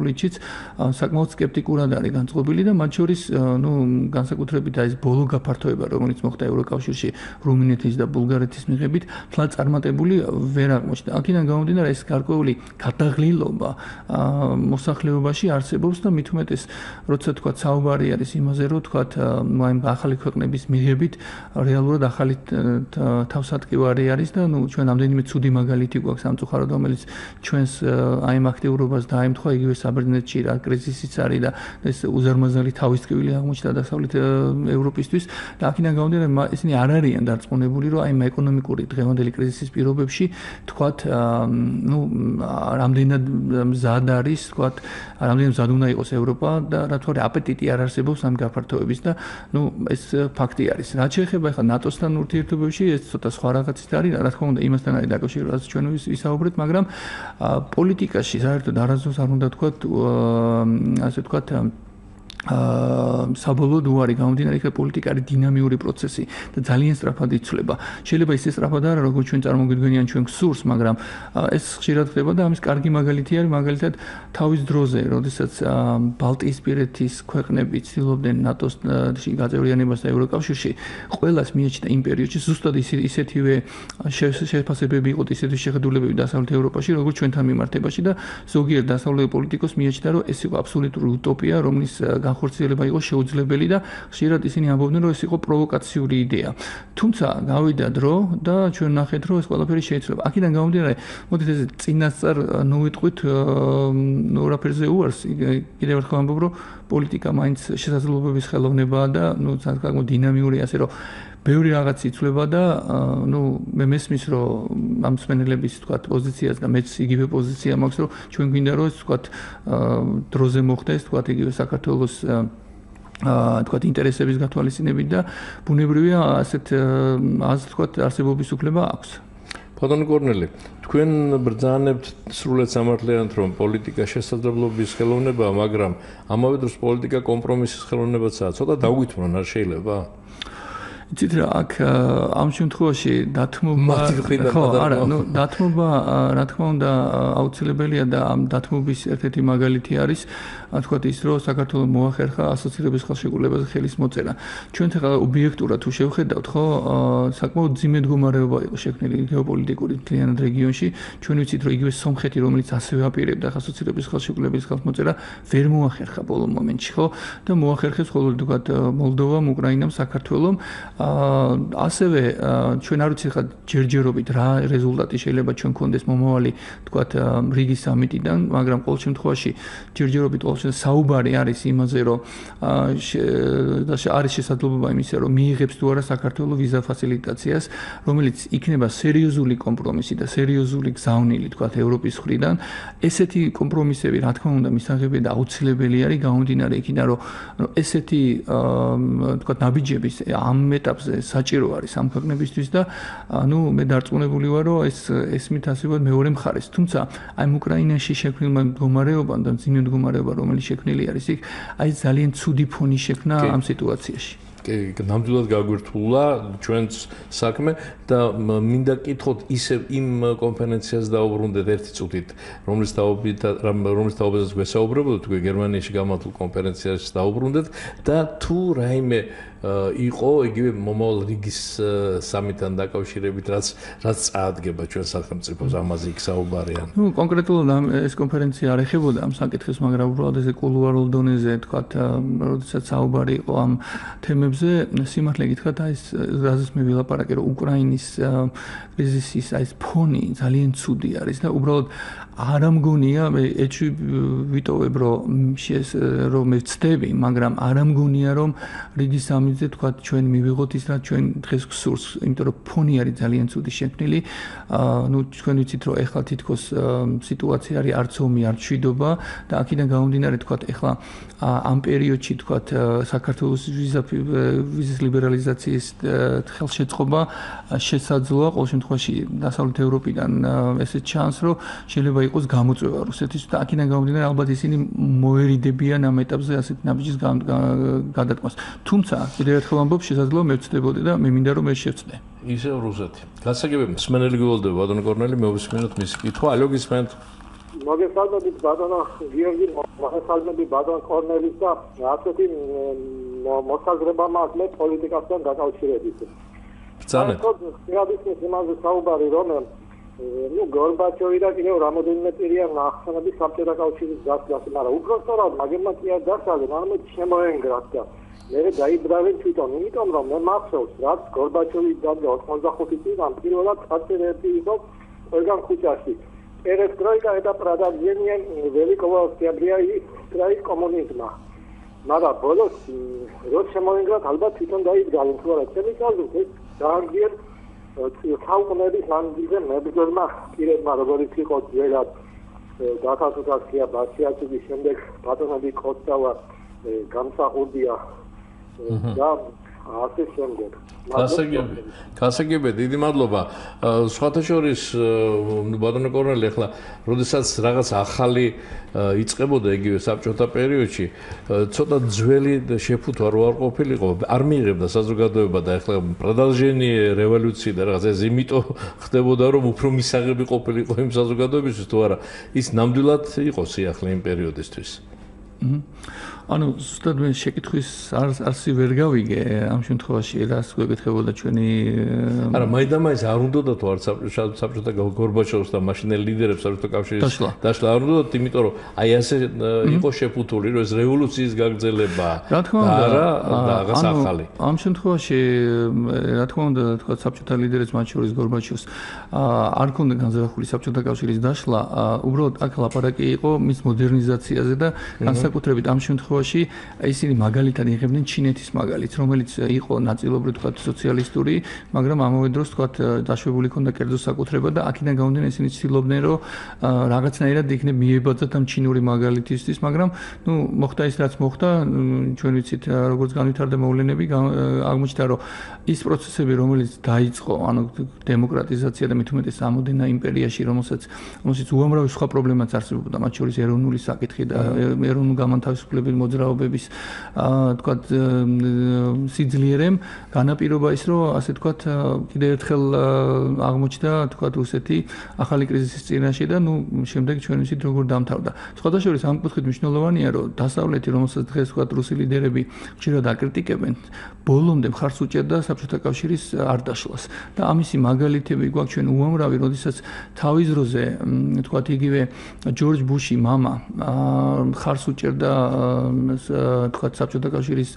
რიჩიც საკმაოდ სკეპტიკურად არის განწყობილი და მათ შორის ნუ განსაკუთრებით აი ეს ბოლო გაფართოება რომელიც მოხდა ევროკავშირში რუმინეთის და ბულგარეთის მიღებით თლა წარმატებული ვერ აღმოჩნდა. აქედან გამომდინარე ეს გარკვეული გადაღლილობა მოსახლეობაში არსებობს და მით უმეტეს როცა თქვა საუბარი არის იმაზე რომ თქვა აი ახალი ქვეყნების მიღებით რეალურად ახალი თავსატკივარი არის და ნუ ჩვენ ამდენიმე ცუდი მაგალითი გვაქვს სამწუხაროდ რომელიც ჩვენს აი ამ აქტიურობას დაემთხვა იგივე საბერძნეთში რა კრიზისიც არის და ეს უზარმაზარი თავისწვილი აღმოჩნდა დასავლეთ ევროპისთვის და აქედან გამომდინარე ისინი არ არიან დარწმუნებული რომ აი ამ ეკონომიკური დღევანდელი კრიზისის პირობებში თქვათ ნუ რამდენად მზად არის თქვათ რამდენად მზად უნდა იყოს ევროპა და რა თქმა უნდა აპეტიტი არ არსებობს ამ გაფართოების და ნუ ეს ფაქტი არის. რაც შეეხება ახლა ნატოსთან ურთიერთობებში ეს ცოტა სხვა რაღაცით არის რა თქმა უნდა იმასთან არის დაკავშირებული რაც ჩვენ ვისაუბრეთ მაგრამ პოლიტიკაში საერთოდ არასდროს არ უნდა თქვათ ასე თქვათ აა საბოლოოდ უარი გამომდინარე იქ პოლიტიკა არის დინამიური პროცესი და ძალიან სწრაფად იცვლება. შეიძლება ისე სწრაფად არა როგორც ჩვენ წარმოგვიდგენიან ჩვენ გსურს, მაგრამ ეს ხშირად ხდება და ამის კარგი მაგალითი არის მაგალითად თავის დროზე, როდესაც ბალტიისპირეთის ქვეყნები ცდილობდნენ ნატოსში გაწევრიანებას და ევროკავშირში, ყველას მიაჩნდა იმ პერიოდში ზუსტად ისეთივე შეფასებები იყო, ისეთი შეხედულებები დასავლეთ ევროპაში, როგორც ჩვენთან მიმართებაში და ზოგიერთ დასავლეთ პოლიტიკოს მიაჩნდა, რომ ეს იყო აბსოლუტური უტოპია, რომლის განხორციელება იყო შეუძლებელი და ხშირად ისინი ამბობდნენ რომ ეს იყო პროვოკაციური იდეა. თუმცა გავიდა დრო და ჩვენ ნახეთ რომ ეს ყველაფერი შეიძლება. აქედან გამომდინარე, მოდით ეს წინასწარ ნუვიტყვით ნუ რაფერზე უარს კიდევ ერთხელ ამბობ რომ პოლიტიკა მაინც შესაძლებლობების ხელოვნებაა და ნუ საკმაოდ დინამიური ასე რომ ბევრი რაღაც იცვლება და ნუ მე მესმის რომ ამ მსმენელების თქვათ პოზიციას და მეც იგივე პოზიცია მაქვს რომ ჩვენ გვინდა რომ ეს თქვათ დროზე მოხდეს თქვათ იგივე საქართველოს აა თქვათ ინტერესების გათვალისწინებით და ბუნებრივია ასეთ ასე თქვათ არსებობის უფლება აქვს. ბატონო კორნელი, თქვენ ბრძანებთ სრულად სამართლიანად რომ პოლიტიკა შესაძლებლობის ხელოვნებაა, მაგრამ ამავე დროს პოლიტიკა კომპრომისის ხელოვნებაცაა. ცოტა დაგვითხრან არ შეიძლება? იცით რა აქ ამ შემთხვევაში დათმობა ხო არა ნუ დათმობა რა თქმა უნდა აუცილებელია და ამ დათმობის ერთ-ერთი მაგალითი არის თქვათ ის რომ საქართველოს მოახერხა ასოცირების ხელშეკრულებაზე ხელის მოწერა. ჩვენ ახლა ობიექტურად თუ შევხედავთ ხო საკმაოდ ძიმე მდგომარეობა იყო შექმნილი გეოპოლიტიკური მთლიანად რეგიონში. ჩვენ ვიცით რომ იგივე სომხეთი რომელიც ასევე აპირებდა ასოცირების ხელშეკრულების ხელმოწერა ვერ მოახერხა ბოლო მომენტში ხო და მოახერხეს მხოლოდ თქვათ მოლდოვამ, უკრაინამ, საქართველომ ასევე ჩვენ არ ვიცით ხა ჯერჯერობით რა რეზულტატი შეიძლება ჩვენ გქონდეს მომავალი თქვათ რიგის სამიტიდან, მაგრამ ყოველ შემთხვევაში ჯერჯერობით ყოველ შემთხვევაში საუბარი არის იმაზე, რომ არის შესაძლებლობა იმისა, რომ მიიღებს თუ არა საქართველოს ვიზა ფასილიტაციას, რომელიც იქნება სერიოზული კომპრომისი და სერიოზული გზავნილი თქვათ ევროპის მხრიდან. ესეთი კომპრომისები რა თქმა უნდა მისაღებია და აუცილებელი არის გამომდინარე იქიდან, რომ ესეთი თქვათ ნაბიჯების ამ ეტაპზე საჭირო არის ამ ქვეყნებისთვის და ანუ მე დარწმუნებული ვარ რომ ეს ესმით ასევად მეორე მხარეს. თუმცა აი უკრაინაში შექმნილმა მდგომარეობამ და ძიმე მდგომარეობა რომელიც შექმნილი არის იქ აი ძალიან ცუდი ფონი შექმნა ამ სიტუაციაში. კი, ნამდვილად გაგვირთულა ჩვენს საქმე და მინდა კითხოთ ისე იმ კონფერენციას დაუბრუნდეთ ერთი წუთით, რომლის თაობით რომლის თაობაზეც გვესაუბრებოდით, თქვი გერმანიაში გამართულ კონფერენციაში დაუბრუნდეთ და თუ რაიმე იყო იგივე მომავალ რიგის სამიტთან დაკავშირებით, რაც რაც წაადგება ჩვენ სახელმწიფოს ამაზე იქ საუბარიან. ნუ კონკრეტულად ეს კონფერენცია არ ეხებოდა ამ საკითხს, მაგრამ უბრალოდ ეს კულუარულ დონეზე თქვათ, როდესაც საუბარი იყო ამ თემებზე, სიმართლე გითხრათ, აი ეს რაზეც მე ვილაპარაკე, რომ უკრაინის კრიზისის აი ეს ფონი ძალიან ცუდი არის და უბრალოდ არ ამგონია მე ეჭვი ვიტოვებ რომ რომ მე ვწდები, მაგრამ არ ამგონია რომ რიგის სამიტზე თქვა ჩვენ მივიღოთ ის რაც ჩვენ დღეს გსურს, იმიტომ რომ ფონი არის ძალიან ცუდი შექმნილი. ნუ ჩვენ ვიცით რომ ეხლა თითქოს სიტუაცია არის არც ომი, არც მშვიდობა და აქედან გამომდინარე თქვა ეხლა ამ პერიოდში თქვა საქართველოს ვიზის ლიბერალიზაციის ხელშეწყობა შესაძლოა ყოველ შემთხვევაში დასავლეთ ევროპიდან ესეც ჩანს რომ შეიძლება იყოს გამოწვევა რუსეთის და აქედან გამომდინარე ალბათ ისინი მოერიდებიან ამ ეტაპზე ასეთ ნაბიჯის გადატყვას. თუმცა კიდევ ერთხელ ამბობ შესაძლოა მე ვწდებოდი და მე მინდა რომ ეს შევწდე. ისევ რუსეთი. გასაგებია მსმენელი გველდება ბატონო კორნელი, მე ვისმინოთ მისი კითხვა. ალო გისმენთ. მოგესალმებით ბატონო გიორგი, მოგესალმებით ბატონო კორნელის და ასეთი მოსაზრება მაქვს მე პოლიტიკასთან დაკავშირებით. ბრძანეთ. ხშირად იმაზე საუბარი რომ ну გორბაჩოვი და კიდევ რამოდენიმე პირია ნახსენები საბჭოთა კავშირის დასვლას, მაგრამ უпростоრად მაგერმა კი არ დასალენ, არამედ შემოენგრათ და მე დაიბრავენ თვითონ, იმიტომ რომ მე მახსოვს, რაც გორბაჩოვი დადგა ოთხმოცდახუთი წლიდან პირველად კაცერები იყო ყველგან ქუჩაში. Perestroika это продолжение Великого Октября и страйк коммунизма. მაგრამ ბოლოს როდ შემოინგრათ ალბათ თვითონ დაიდგნენ, თუ არა, ჩემი აზრით ეს ძალიან საუკუნეების მანძილზე მებრძოლმა პირებმა, როგორც იყო ძველად დათასუქასია ბასიაჩის შემდეგ ბატონები კოსტავა გამსახურდია და ასე შემდეგ. გასაგები, გასაგები, დიდი მადლობა. სხვათა შორის ბატონო კორნელი, ახლა როდესაც რაღაც ახალი იწყებოდა იგივე საბჭოთა პერიოდში, ცოტა ძველი შეფუთვა რო არ ყოფილიყო, არ მიიღებდა საზოგადოება და ახლა продолжение რევოლუცია და რაღაც ეს იმიტომ ხდებოდა, რომ უფრო მისაღები ყოფილიყო იმ საზოგადოებისთვის, თუ არა, ის ნამდვილად იყო სიახლე იმ პერიოდისთვის. ანუ ზუსტად მე შეკითხვის არსი ვერ გავიგე ამ შემთხვევაში რას გვეკითხებოდა ჩვენი არა მაინდა-მაინც არ უნდოდა თუ არ საბჭოთა გორბაჩოვს და მაშინელ ლიდერებს საბჭოთა კავშირის დაშლა არ უნდოდა, იმიტომ რომ აი ასე იყო შეფუთული, რომ ეს რევოლუციის გაგრძელებაა რა თქმა უნდა არა რაღაც ახალი. ამ შემთხვევაში რა თქმა უნდა თქვა საბჭოთა ლიდერებს მათ შორის გორბაჩოვს არ ქონდა განზრახული საბჭოთა კავშირის დაშლა, უბრალოდ აქ ლაპარაკი იყო მის მოდერნიზაციაზე და განსაკუთრებით ამ შემთხვევაში ისინი მაგალითად იღებდნენ ჩინეთის მაგალითს, რომელიც იყო ნაწილობრივ თქვა სოციალისტური, მაგრამ ამავე დროს თქვა დაშვებული ქონდა კერძო საკუთრება და აქედან გამომდინარე ისინი ცდილობდნენ, რომ რაღაცნაირად იქნებ მიებაძათ ამ ჩინური მაგალითისთვის, მაგრამ ნუ მოხდა ის რაც მოხდა, ჩვენ ვიცით როგორც განვითარდა მოვლენები, აღმოჩნდა რომ ის პროცესები, რომელიც დაიწყო, ანუ დემოკრატიზაცია და მით უმეტეს ამოდენა იმპერიაში, რომელსაც რომელსაც უამრავი სხვა პრობლემაც არსებობდა, მათ შორის ეროვნული საკითხი და ეროვნული გამანთავისუფლებელი მოძრაობების თქვა სიძლიერემ განაპირობა ის, რომ ასე თქვა კიდევ ერთხელ აღმოჩნდა თქვა რუსეთი ახალი კრიზისის წინაშე და ნუ შემდეგ ჩვენ ვიცით როგორ დამთავრდა. სხვადასხვა ამ კუთხით მნიშვნელოვანია, რომ დასავლეთი, რომელსაც დღეს თქვა რუსი ლიდერები ხშირად აკრიტიკებენ, ბოლომდე მხარს უჭერდა საბჭოთა კავშირის არ დაშლას. და ამისი მაგალითები გვაქვს ჩვენ უამრავი, როდესაც თავის დროზე თქვა იგივე ჯორჯ ბუში მამა მხარს უჭერდა თქვა საბჭოთა კავშირის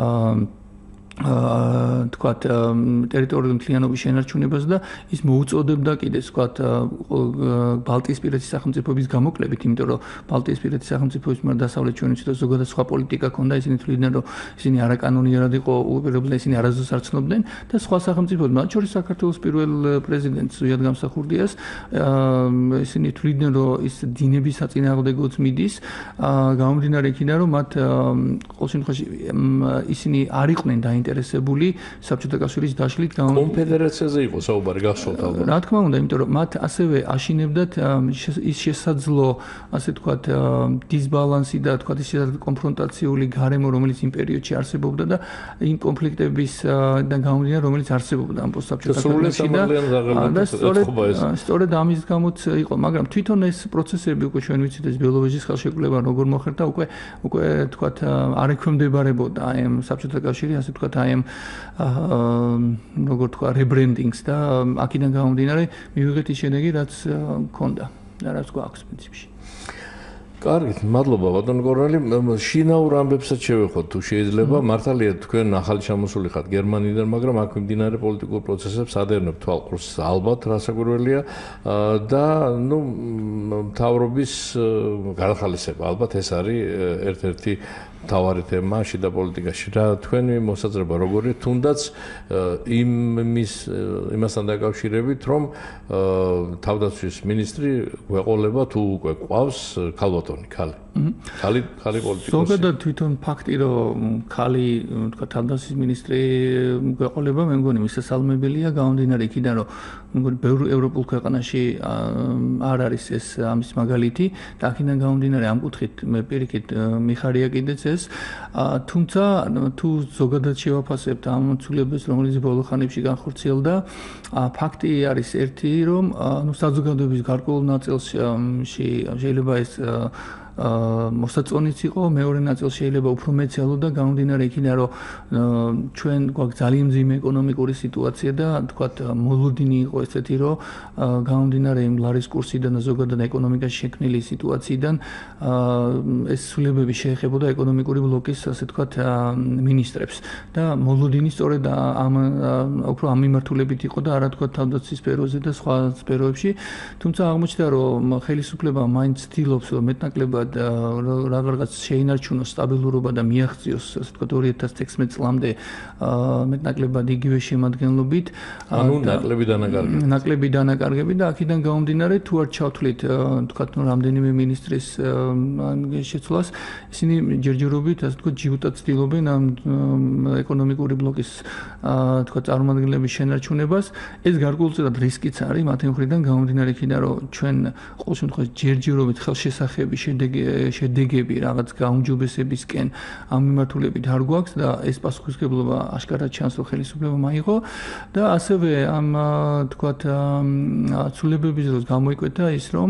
თქვა ტერიტორიული მთლიანობის შენარჩუნებას და ის მოუწოდებდა კიდე თქვა ბალტიისპირეთის სახელმწიფოების გამოკლებით, იმიტომ რომ ბალტიისპირეთის სახელმწიფოების მაგრამ დასავლეთ ჩვენ ვიცით რომ ზოგადად სხვა პოლიტიკა ქონდა, ისინი თვლიდნენ რომ ისინი არაკანონიერად იყო უპირობლე, ისინი არასდროს არ ცნობდნენ და სხვა სახელმწიფოები, მათ შორის საქართველოს პირველ პრეზიდენტს ზვიად გამსახურდიას, ისინი თვლიდნენ რომ ის დინების საწინააღმდეგოც მიდის, გამომდინარე იქიდან რომ მათ ყოველ შემთხვევაში ისინი არ იყვნენ და ინტერესებული საბჭოთა კავშირის დაშლით კონფედერაციაზე იყო საუბარი გახსოვთ ალბათ. რა თქმა უნდა, იმიტომ რომ მათ ასევე აშინებდათ ის შესაძლო, ასე თქვათ, დისბალანსი და თქვათ ის კონფრონტაციული გარემო, რომელიც იმ პერიოდში არსებობდა და იმ კონფლიქტებისგან გამომდინარე, რომელიც არსებობდა ამ პოსტსაბჭოთა ქვეყნებში და სწორედ ამის გამოც იყო, მაგრამ თვითონ ეს პროცესები უკვე ჩვენ ვიცით, ეს ბიოლოგიის ხელშეკრულება როგორ მოხერხდა, უკვე უკვე თქვათ არ ექვემდებარებოდა აი ამ საბჭოთა კავშირი, ასე თქვათ აი ამ როგორ თქვა რებრენდინგს და აქედან გამომდინარე მივიღეთ ის შედეგი, რაც მქონდა და რაც გვაქვს პრინციპში. კარგით, მადლობა ბატონო კორნელი. შინაურ ამბებსაც შევეხოთ თუ შეიძლება. მართალია თქვენ ახალი ჩამოსული ხართ გერმანიიდან, მაგრამ აქ მიმდინარე პოლიტიკურ პროცესებს ადევნებთ თვალყურს ალბათ, რასაკვირველია და ნუ მთავრობის განახალისება ალბათ ეს არის ერთ-ერთი მთავარი თემა შიდა პოლიტიკაში. რა თქვენი მოსაზრება როგორია, თუნდაც იმის იმასთან დაკავშირებით, რომ თავდაცვის მინისტრი გვეყოლება თუ უკვე ყავს ქალბატონი, ქალი. ხალი ხალი პოლიტიკოსი. ზოგადად თვითონ ფაქტი რომ ხალი თქვა თავდაცვის მინისტრი გვეყოლება მე მგონი მისასალმებელია გამომდინარე იქიდან რომ მე მგონი ბევრ ევროპულ ქვეყანაში არ არის ეს ამის მაგალითი და აქედან გამომდინარე ამ კუთხით მე პირიქით მიხარია კიდეც ეს თუმცა თუ ზოგადად შევაფასებთ ამ ცვლილებას რომელიც ბოლო ხანებში განხორციელდა ფაქტი არის ერთი რომ ნუ საზოგადოების გარკვეულ ნაწილში შეიძლება ეს მოსაწონიც იყო მეორე ნაწილში შეიძლება უფრო მეც ელოდა გამომდინარე იქიდან რომ ჩვენ გვაქვს ძალიან მძიმე ეკონომიკური სიტუაცია და თქვათ მოლოდინი იყო ესეთი რომ გამომდინარე იმ ლარის კურსიდან და ზოგადად ეკონომიკაში შექმნილი სიტუაციიდან ეს ცვლილებები შეეხებოდა ეკონომიკური ბლოკის ასე თქვათ მინისტრებს და მოლოდინი სწორედ ამ უფრო ამ მიმართულებით იყო და არა თქვათ თავდაცვის სფეროზე და სხვა სფეროებში თუმცა აღმოჩნდა რომ ხელისუფლება მაინც ცდილობს რომ მეტნაკლებად რაღაც შეინარჩუნოს სტაბილურობა და მიაღწიოს ასე ვთქვათ ორი ათას თექვსმეტ წლამდე მეტნაკლებად იგივე შემადგენლობით ანუ ნაკლები დანაკარგები ნაკლები დანაკარგები და აქედან გამომდინარე თუ არ ჩავთვლით ვთქვათ რამდენიმე მინისტრის შეცვლას ისინი ჯერჯერობით ასე ვთქვათ ჯიუტად ცდილობენ ამ ეკონომიკური ბლოკის ვთქვათ წარმომადგენლების შენარჩუნებას ეს გარკვეულწილად რისკიც არის მათი მხრიდან გამომდინარე იქიდან რომ ჩვენ ყოველ შემთხვევაში ჯერჯერობით ხელშესახები შედეგი შედეგები რაღაც გაუმჯობესებისკენ ამ მიმართულებით არ გვაქვს და ეს პასუხისმგებლობა აშკარად ჩანს რომ ხელისუფლებამ აიღო და ასევე ამ თქვათ ცვლილებების დროს გამოიკვეთა ის რომ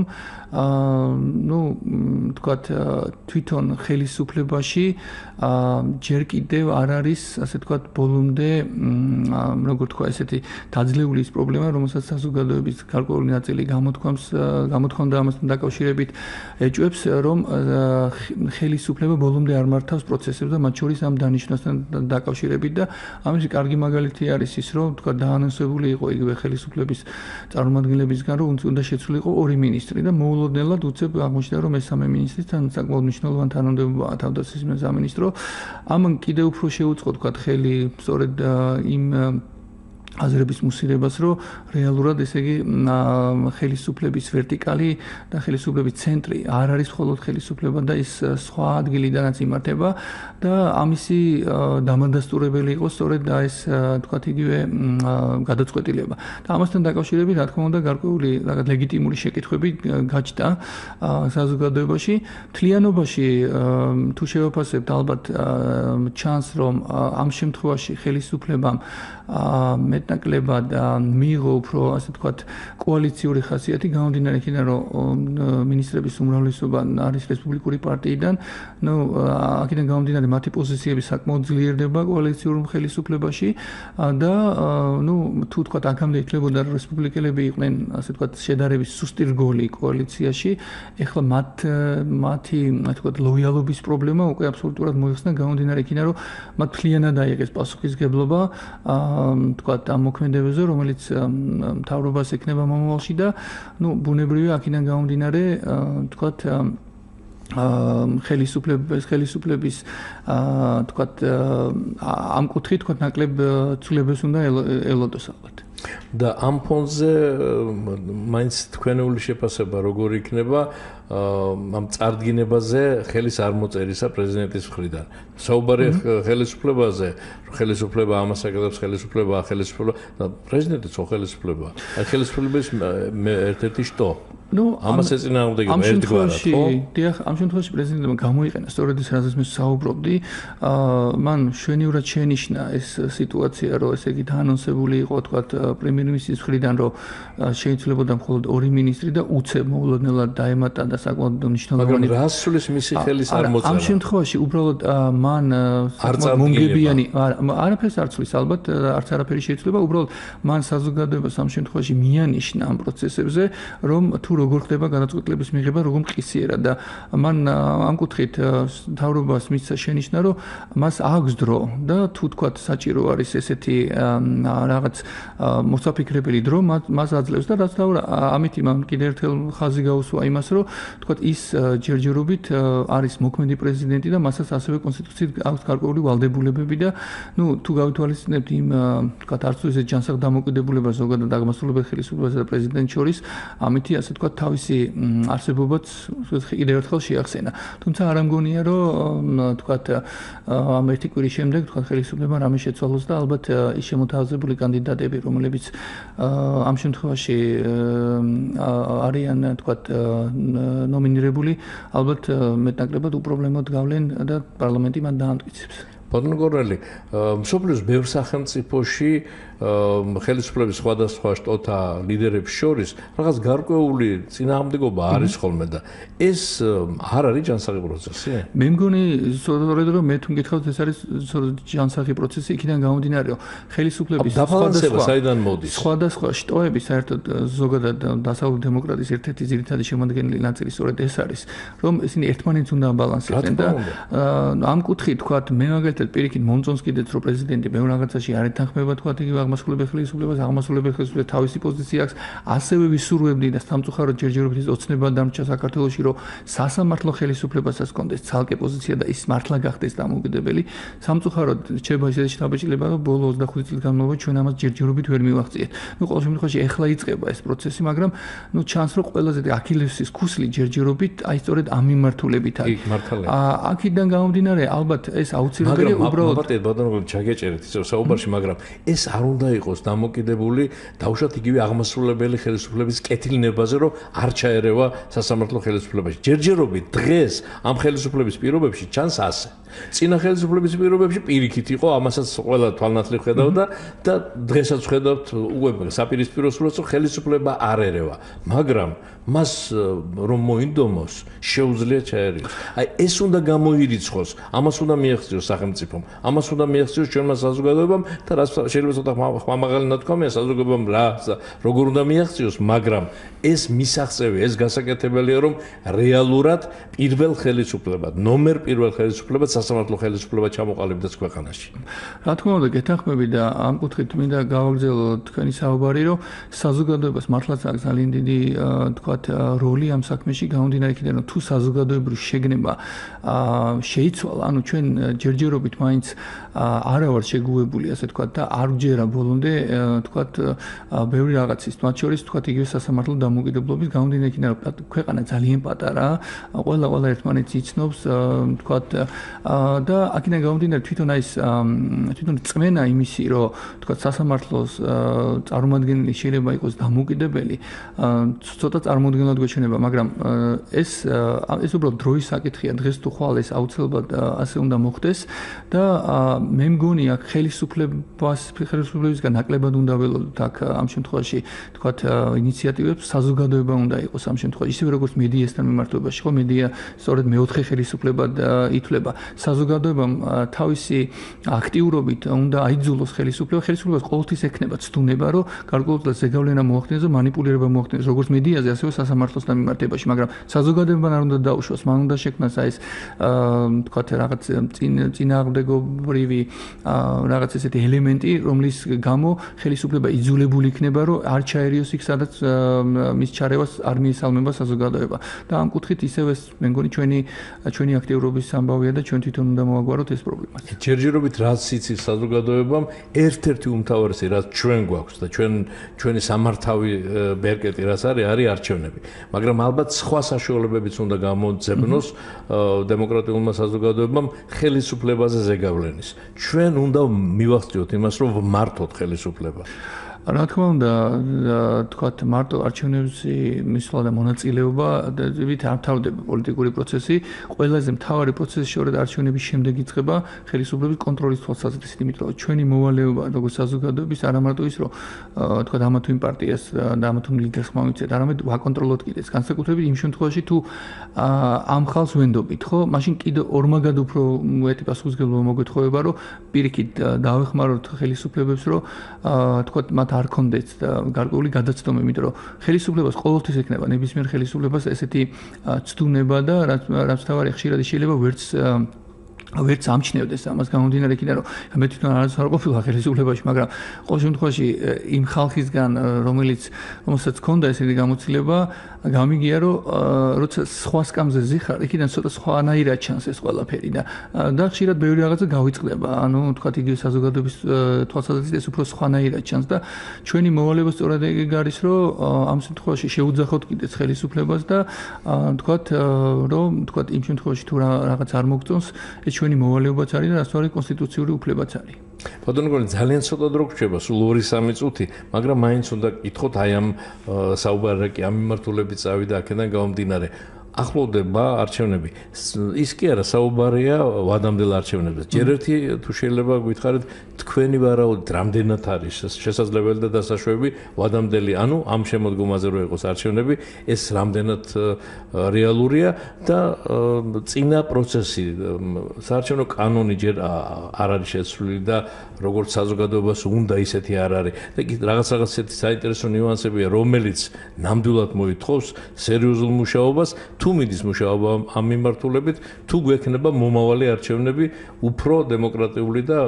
ну თქვათ თვითონ ხელისუფლებაში ჯერ კიდევ არ არის ასე თქვათ ბოლომდე როგორ თქვა ესეთი დაძლეული ის პრობლემა რომელსაც საზოგადოების გარკვეული ნაწილი გამოთქვამს გამოთქვამდა ამასთან დაკავშირებით ეჭვებს რომ ხელისუფლება ბოლომდე არ მართავს პროცესებს და მათ შორის ამ დანიშვნასთან დაკავშირებით და ამის კარგი მაგალითი არის ის რომ თქვა დაანონსებული იყო იგივე ხელისუფლების წარმომადგენლებისგან რომ უნდა შეცვლილიყო ორი მინისტრი და მოულოდნელად უცებ აღმოჩნდა რომ ეს სამი მინისტრისთან საკმაოდ მნიშვნელოვანი თანამდებობაა თავდაცვის სამინისტრო ამან კიდევ უფრო შეუწყო თქვა ხელი სწორედ იმ აზრების მუსირებას რომ რეალურად ესე იგი ხელისუფლების ვერტიკალი და ხელისუფლების ცენტრი არ არის მხოლოდ ხელისუფლება და ის სხვა ადგილიდანაც იმართება და ამისი დამადასტურებელი იყო სწორედ და ეს თქვათ იგივე გადაწყვეტილება და ამასთან დაკავშირებით რა თქმა უნდა გარკვეული რაღაც ლეგიტიმური შეკითხვები გაჩნდა საზოგადოებაში მთლიანობაში თუ შევაფასებთ ალბათ ჩანს რომ ამ შემთხვევაში ხელისუფლებამ მეტნაკლებად მიიღო უფრო ასე ვთქვათ კოალიციური ხასიათი გამომდინარე იქიდან რომ მინისტრების უმრავლესობა არის რესპუბლიკური პარტიიდან ნუ აქედან გამომდინარე მათი პოზიციები საკმაოდ ძლიერდება კოალიციურ ხელისუფლებაში და ნუ თუ ვთქვათ აქამდე იქნებოდა რესპუბლიკელები იყვნენ ასე ვთქვათ შედარების სუსტი რგოლი კოალიციაში ეხლა მათ მათი ასე ვთქვათ ლოიალობის პრობლემა უკვე აბსოლუტურად მოიხსნა გამომდინარე იქიდან რომ მათ მთლიანად აიღეს პასუხისმგებლობა თქვათ ამ მოქმედებებზე, რომელიც მთავრობას ექნება მომავალში და ნუ ბუნებრივია აქედან გამომდინარე, თქვათ ხელისუფლების ხელისუფლების თქვათ ამ კუთხით თქვათ ნაკლებ ცვლილებას უნდა ელოდოს ალბათ. და ამ ფონზე მაინც თქვენეული შეფასება როგორ იქნება ამ წარდგინებაზე ხელის არ მოწერისა პრეზიდენტის მხრიდან. საუბარი ხელისუფლებაზე, ხელისუფლება ამას აკეთებს, ხელისუფლება ახელისუფლება და პრეზიდენტიც ხო ხელისუფლებაა. აი ხელისუფლების ერთ-ერთი შტო. ნუ ამას ეწინააღმდეგება ერთგვარად, ხო? დიახ, ამ შემთხვევაში პრეზიდენტმა გამოიყენა სწორედ ის რაზეც მე საუბრობდი, მან შვენივრად შენიშნა ეს სიტუაცია, რომ ესე იგი დაანონსებული იყო, თქვათ, პრემიერ-მინისტრის მხრიდან, რომ შეიცვლებოდა მხოლოდ ორი მინისტრი და უცებ მოულოდნელად დაემატა და საკმაოდ მნიშვნელოვანი. მაგრამ რას სულის მისი ხელის არ მოწერა? ამ შემთხვევაში უბრალოდ მან საკმაოდ მომგებიანი არაფერს არ ცვლის ალბათ, არც არაფერი შეიცვლება, უბრალოდ მან საზოგადოებას ამ შემთხვევაში მიანიშნა ამ პროცესებზე, რომ თუ როგორ ხდება გადაწყვეტილების მიღება, როგორ მყისიერად და მან ამ კუთხით მთავრობას მისცა შენიშნა, რომ მას აქვს დრო და თუ თქვათ საჭირო არის ესეთი რაღაც მოსაფიქრებელი დრო მას აძლევს და რაც დაურა ამით მან კიდევ ერთხელ ხაზი გაუსვა იმას რომ თქვა ის ჯერჯერობით არის მოქმედი პრეზიდენტი და მასაც ასევე კონსტიტუციით აქვს გარკვეული ვალდებულებები და ნუ თუ გავითვალისწინებთ იმ თქვა არც თუ ისე ჯანსაღ დამოკიდებულებას ზოგადად აღმასრულებელ ხელისუფლებასა და პრეზიდენტს შორის ამითი ასე თქვა თავისი არსებობაც კიდევ ერთხელ შეახსენა თუმცა არ ამგონია რომ თქვა ამ ერთი კვირის შემდეგ თქვა ხელისუფლებამ რამე შეცვალოს და ალბათ ის შემოთავაზებული კანდიდატები რომლებიც ამ შემთხვევაში არიან თქვა ნომინირებული ალბათ მეტნაკლებად უპრობლემოდ გავლენ და პარლამენტი მან დაამტკიცებს ბატონო გორნელი მსოფლიოს ბევრ სახელმწიფოში ხელისუფლების სხვადასხვა შტოთა ლიდერებს შორის რაღაც გარკვეული წინააღმდეგობა არის ხოლმე და ეს არ არის ჯანსაღი პროცესი? მე მგონი სწორედ რომ მე თუ მგითხავთ ეს არის ჯანსაღი პროცესი იქიდან გამომდინარე რომ ხელისუფლების სხვადასხვა საიდან მოდის? სხვადასხვა შტოები საერთოდ ზოგადად დასავლური დემოკრატიის ერთ-ერთი ძირითადი შემადგენელი ნაწილი სწორედ ეს არის რომ ისინი ერთმანეთს უნდა აბალანსებდნენ და ამ კუთხით თქვა მე მაგალითად პირიქით მომწონს კიდეც რომ პრეზიდენტი ბევრ რაღაცაში არ ეთანხმება თქვა იგივე აღმასრულებელ ხელისუფლებას აღმასრულებელ ხელისუფლებას თავისი პოზიცია აქვს ასევე ვისურვებდი და სამწუხაროდ ჯერჯერობით ის ოცნება დამრჩა საქართველოში რომ სასამართლო ხელისუფლებასაც კონდეს ცალკე პოზიცია და ის მართლა გახდეს დამოუკიდებელი სამწუხაროდ რჩება ისეთი შთაბეჭდილება რომ ბოლო ოცდახუთი წლის განმავლობაში ჩვენ ამას ჯერჯერობით ვერ მივაღწიეთ ნუ ყოველ შემთხვევაში ეხლა იწყება ეს პროცესი მაგრამ ნუ ჩანს რომ ყველაზე აქილევსის ქუსლი ჯერჯერობით აი სწორედ ამ მიმართულებით არის აქედან გამომდინარე ალბათ ეს აუცილებელი უბრალოდ მარტივად ბატონო ჩაგეჭერეთ ისევ საუბარში მაგრამ ეს არ უნდა იყოს დამოკიდებული დაუშვათ იგივე აღმასრულებელი ხელისუფლების კეთილნებაზე რომ არ ჩაერევა სასამართლო ხელისუფლებაში ჯერჯერობით დღეს ამ ხელისუფლების პირობებში ჩანს ასე წინა ხელისუფლების პირობებში პირიქით იყო ამასაც ყველა თვალნათლივ ხედავდა და დღესაც ხედავთ უკვე საპირისპიროს რომ ხელისუფლება არ ერევა მაგრამ მას რომ მოინდომოს შეუძლია ჩაერიოს აი ეს უნდა გამოირიცხოს ამას უნდა მიაღწიოს სახელმწიფომ ამას უნდა მიაღწიოს ჩვენმა საზოგადოებამ და რაც შეიძლება ცოტა ხმამაღალი ნათქვამია საზოგადოებამ რა როგორ უნდა მიაღწიოს მაგრამ ეს მისაღწევი ეს გასაკეთებელია რომ რეალურად პირველ ხელისუფლებად ნომერ პირველ ხელისუფლებად სასამართლო ხელისუფლება ჩამოყალიბდეს ქვეყანაში რა თქმა უნდა გეთანხმები და ამ კუთხით მინდა გავაგრძელო თქვენი საუბარი რომ საზოგადოებას მართლაც აქვს ძალიან დიდი თქვა როლი ამ საქმეში გამომდინარე იქიდან რომ თუ საზოგადოებრივი შეგნება შეიცვალა ანუ ჩვენ ჯერჯერობით მაინც არა ვარ შეგუებული ასე თქვა და არ ვჯერა ბოლომდე თქვა ბევრი რაღაცის მათ შორის თქვა იგივე სასამართლო დამოუკიდებლობის გამომდინარე იქიდან რომ ქვეყანა ძალიან პატარაა ყველა ყველა ერთმანეთს იცნობს თქვა და აქედან გამომდინარე თვითონ აი ეს თვითონ წმენა იმისი რომ თქვა სასამართლოს წარმომადგენელი შეიძლება იყოს დამოუკიდებელი ცოტა წარმოუდგენლად გვეჩვენება მაგრამ ეს ეს უბრალოდ დროის საკითხია დღეს თუ ხვალ ეს აუცილებლად ასე უნდა მოხდეს და მე მგონი აქ ხელისუფლებას ხელისუფლებისგან ნაკლებად უნდა ველოდოთ აქ ამ შემთხვევაში თქვათ ინიციატივებს საზოგადოება უნდა იყოს ამ შემთხვევაში ისევე როგორც მედიასთან მიმართებაში ხო მედია სწორედ მეოთხე ხელისუფლებად ითვლება საზოგადოებამ თავისი აქტიურობით უნდა აიძულოს ხელისუფლება ხელისუფლებას ყოველთვის ექნება ცდუნება რომ გარკვეულწილად ზეგავლენა მოახდინოს და მანიპულირება მოახდინოს როგორც მედიაზე ასევე სასამართლოსთან მიმართებაში მაგრამ საზოგადოებამ არ უნდა დაუშვოს მან უნდა შექმნას აი ეს თქვათ რაღაც წინააღმდეგობრივი რაღაც ესეთი ელემენტი რომლის გამო ხელისუფლება იძულებული იქნება რომ არ ჩაერიოს იქ სადაც მის ჩარევას არ მიესალმება საზოგადოება და ამ კუთხით ისევე მე მგონი ჩვენი ჩვენი აქტიურობის ამბავია და ჩვენ თვითონ უნდა მოვაგვაროთ ეს პრობლემაც ჯერჯერობით რაც იცის საზოგადოებამ ერთ-ერთი უმთავრესი რაც ჩვენ გვაქვს და ჩვენ ჩვენი სამართავი ბერკეტი რაც არის არის არჩევნები მაგრამ ალბათ სხვა საშუალებებიც უნდა გამოძებნოს დემოკრატიულმა საზოგადოებამ ხელისუფლებაზე ზეგავლენის ჩვენ უნდა მივახციოთ იმას რომ ვმართოთ ხელისუფლება რა თქმა უნდა თქვათ მარტო არჩევნებში მისვლა და მონაწილეობა ვით არ თავდება პოლიტიკური პროცესი ყველაზე მთავარი პროცესი შორედ არჩევნების შემდეგ იწყება ხელისუფლების კონტროლის თვალსაზრისით იმიტომ რომ ჩვენი მოვალეობა როგორც საზოგადოების არა მარტო ის რომ თქვათ ამა თუ იმ პარტიას და ამა თუ იმ ლიდერს ხმამიცეთ არამედ ვაკონტროლოთ კიდეც განსაკუთრებით იმ შემთხვევაში თუ ამ ხალხს ვენდობით ხო მაშინ კიდე ორმაგად უფრო მეტი პასუხისმგებლობა მოგეთხოვება რომ პირიქით დავეხმაროთ ხელისუფლებებს რომ თქვათ მათ არ კონდეთ გარკვეული გადაცდომა, იმიტომ რომ ხელისუფლებას ყოველთვის ექნება ნებისმიერ ხელისუფლებას ესეთი ცდუნება და რაც თავარი ხშირად შეიძლება ვერც ვერც ამჩნევდეს ამას გამომდინარე იქიდან რომ მე თვითონ არ არ ყოფილა ხელისუფლებაში, მაგრამ ყოველ შემთხვევაში იმ ხალხისგან რომელიც რომელსაც ჰქონდა ესეთი გამოცდილება გამიგია რომ როცა სხვა სკამზე ზიხარ, იქიდან ცოტა სხვანაირად ჩანს ეს ყველაფერი და და ხშირად ბევრი რაღაცა გავიწყდება. ანუ თქვათ იგივე საზოგადოების თვალსაზრისით ეს უფრო სხვანაირად ჩანს და ჩვენი მოვალეობა სწორედ ეგ არის რომ ამ შემთხვევაში შეუძახოთ კიდეც ხელისუფლებას და თქვათ რომ თქვათ იმ შემთხვევაში თუ რაღაც არ მოგწონს ეს ჩვენი მოვალეობაც არის და რასთვარი კონსტიტუციური უფლებაც არის. ბატონო გონი ძალიან ცოტა დრო გრჩება, სულ ორი სამი წუთი, მაგრამ მაინც უნდა გითხოთ აი ამ საუბარაკი ამ მიმართულებით წავიდა აქედან გამომდინარე. ახლოვდება არჩევნები. ის კი არა საუბარია ვადამდელ არჩევნებზე. ჯერ ერთი თუ შეიძლება გითხარით თქვენი ვარაუდით რამდენად არის შესაძლებელი და დასაშვები ვადამდელი, ანუ ამ შემოდგომაზე რო იყოს არჩევნები, ეს რამდენად რეალურია და წინა პროცესი საარჩევნო კანონი ჯერ არ არის შეცვლილი და როგორც საზოგადოებას უნდა ისეთი არ არის. და კი რაღაც რაღაც ისეთი საინტერესო ნიუანსებია, რომელიც ნამდვილად მოითხოვს სერიოზულ მუშაობას. თუ მიდის მუშაობა ამ მიმართულებით, თუ გვექნება მომავალი არჩევნები უფრო დემოკრატიული და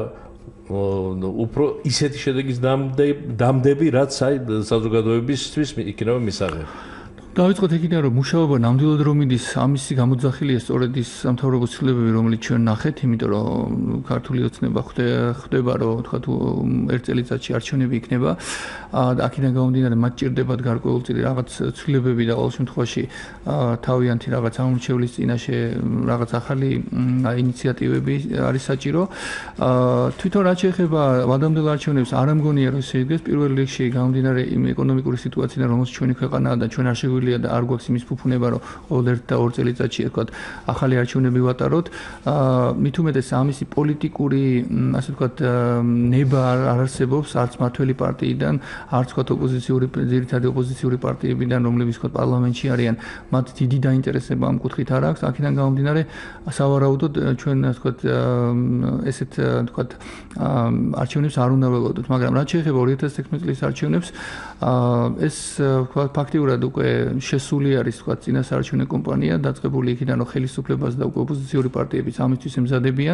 უფრო ისეთი შედეგის დამდები, რაც აი საზოგადოებისთვის იქნება მისაღები. დავიწყოთ იქიდან რომ მუშაობა ნამდვილად რომ მიდის ამისი გამოძახილია სწორედ ის სამთავრობო ცვლილებები რომელიც ჩვენ ნახეთ, იმიტომ რომ ქართული ოცნება ხდება რომ თქვა თუ ერთ წელიწადში არჩევნები იქნება და აქედან გამომდინარე მათ ჭირდებათ გარკვეულწილი რაღაც ცვლილებები და ყოველ შემთხვევაში თავიანთი რაღაც ამორჩევლის წინაშე რაღაც ახალი ინიციატივები არის საჭირო. თვითონ რაც შეეხება ვადამდელ არჩევნებს არ ამგონია რომ შედგეს პირველ რიგში გამომდინარე იმ ეკონომიკური სიტუაციიდან რომელსაც ჩვენი ქვეყანაა და ჩვენ არ შეგვიძლია და არ გვაქვს იმის ფუფუნება რომ ყოველ ერთ და ორ წელიწადში თქვა ახალი არჩევნები ვატაროთ. მით უმეტეს ამისი პოლიტიკური ასე ვთქვათ ნება არ არსებობს არც მართველი პარტიიდან, არც თქვა ოპოზიციური ძირითადი ოპოზიციური პარტიებიდან, რომლებიც თქვა პარლამენტში არიან, მათ დიდი დაინტერესება ამ კუთხით არ აქვს. აქედან გამომდინარე სავარაუდოდ ჩვენ ასე ვთქვათ ესეთ თქვა არჩევნებს არ უნდა ველოდოთ, მაგრამ რაც შეეხება ორი ათას თექვსმეტი წლის არჩევნებს, ეს თქვა ფაქტიურად უკვე შესული არის თქვა წინა საარჩევნო კამპანია დაწყებული იქიდან რომ ხელისუფლებას და უკვე ოპოზიციური პარტიებიც ამისთვის ემზადებიან.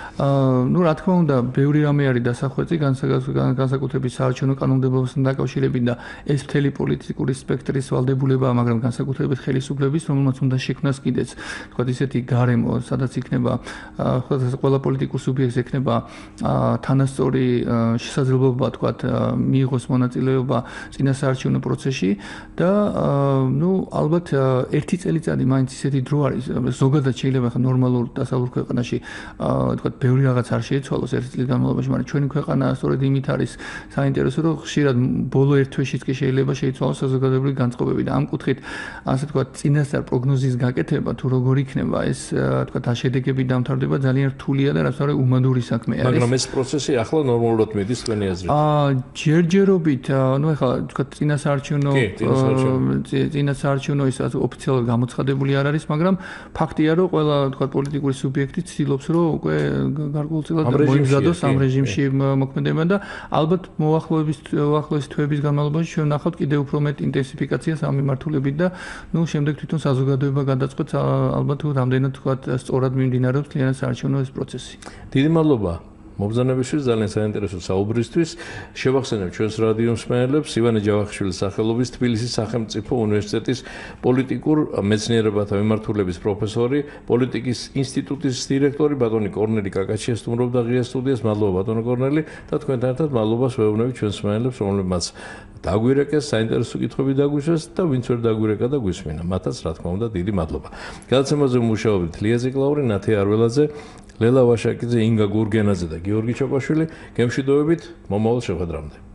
ნუ რა თქმა უნდა ბევრი რამე არის დასახვეწი განსაკუთრებით საარჩევნო კანონმდებლობასთან დაკავშირებით და ეს მთელი პოლიტიკური სპექტრის ვალდებულებაა, მაგრამ განსაკუთრებით ხელისუფლების, რომელმაც უნდა შექმნას კიდეც თქვა ისეთი გარემო, სადაც იქნება ყველა პოლიტიკურ სუბიექტს ექნება თანასწორი შესაძლებლობა თქვა მიიღოს მონაწილეობა წინა საარჩევნო პროცესში და ну ალბათ ერთი წელიწადი მაინც ისეთი დრო არის ზოგადად შეიძლება ხა ნორმალურ დასავლურ ქვეყანაში თქვა ბევრი რაღაც არ შეიცვალოს ერთი წლის განმავლობაში, მაგრამ ჩვენი ქვეყანა სწორედ იმით არის საინტერესო რომ ხშირად ბოლო ერთ თვეშიც კი შეიძლება შეიცვალოს საზოგადოებრივი განწყობები და ამ კუთხით ასე თქვა წინასწარ პროგნოზის გაკეთება თუ როგორ იქნება ეს თქვა შედეგები დამთავრდება ძალიან რთულია და რაც არის უმადური საქმე არის. მაგრამ ეს პროცესი ახლა ნორმალურად მიდის თქვენი აზრით? აა ჯერჯერობით ну ახლა თქვა წინასაარჩევნო წინა საარჩევნო ის ოფიციალურად გამოცხადებული არ არის, მაგრამ ფაქტია რომ ყველა თქვა პოლიტიკური სუბიექტი ცდილობს რომ უკვე გარკვეულწილად მოიმზადოს ამ რეჟიმში მოქმედება და ალბათ მოახლოების მოახლოების თვეების განმავლობაში ჩვენ ნახავთ კიდევ უფრო მეტ ინტენსიფიკაციას ამ მიმართულებით და ну შემდეგ თვითონ საზოგადოება გადაწყვეტს ალბათ რამდენად თქვა სწორად მიმდინარეობს მთლიანად საარჩევნო ეს პროცესი. დიდი მადლობა მობრძანებისთვის, ძალიან საინტერესო საუბრისთვის. შევახსენებ ჩვენს რადიო მსმენელებს ივანე ჯავახიშვილის სახელობის თბილისის სახელმწიფო უნივერსიტეტის პოლიტიკურ მეცნიერებათა მიმართულების პროფესორი, პოლიტიკის ინსტიტუტის დირექტორი ბატონი კორნელი კაკაჩია სტუმრობდა ღია სტუდიას. მადლობა ბატონო კორნელი და თქვენთან ერთად მადლობას ვეუბნები ჩვენს მსმენელებს, რომლებმაც დაგვირეკეს, საინტერესო კითხვები დაგვისვეს და ვინც ვერ დაგვირეკა და გვისმინა. მათაც რა თქმა უნდა დიდი მადლობა. გადაცემაზე მუშაობთ ლია ზეკლაური, ნათე არველაძე, ლელა ვაშაკიძე, ინგა გურგენაძე და გიორგი ჩოპაშვილი. გემშვიდობებით მომავალ შეხვედრამდე.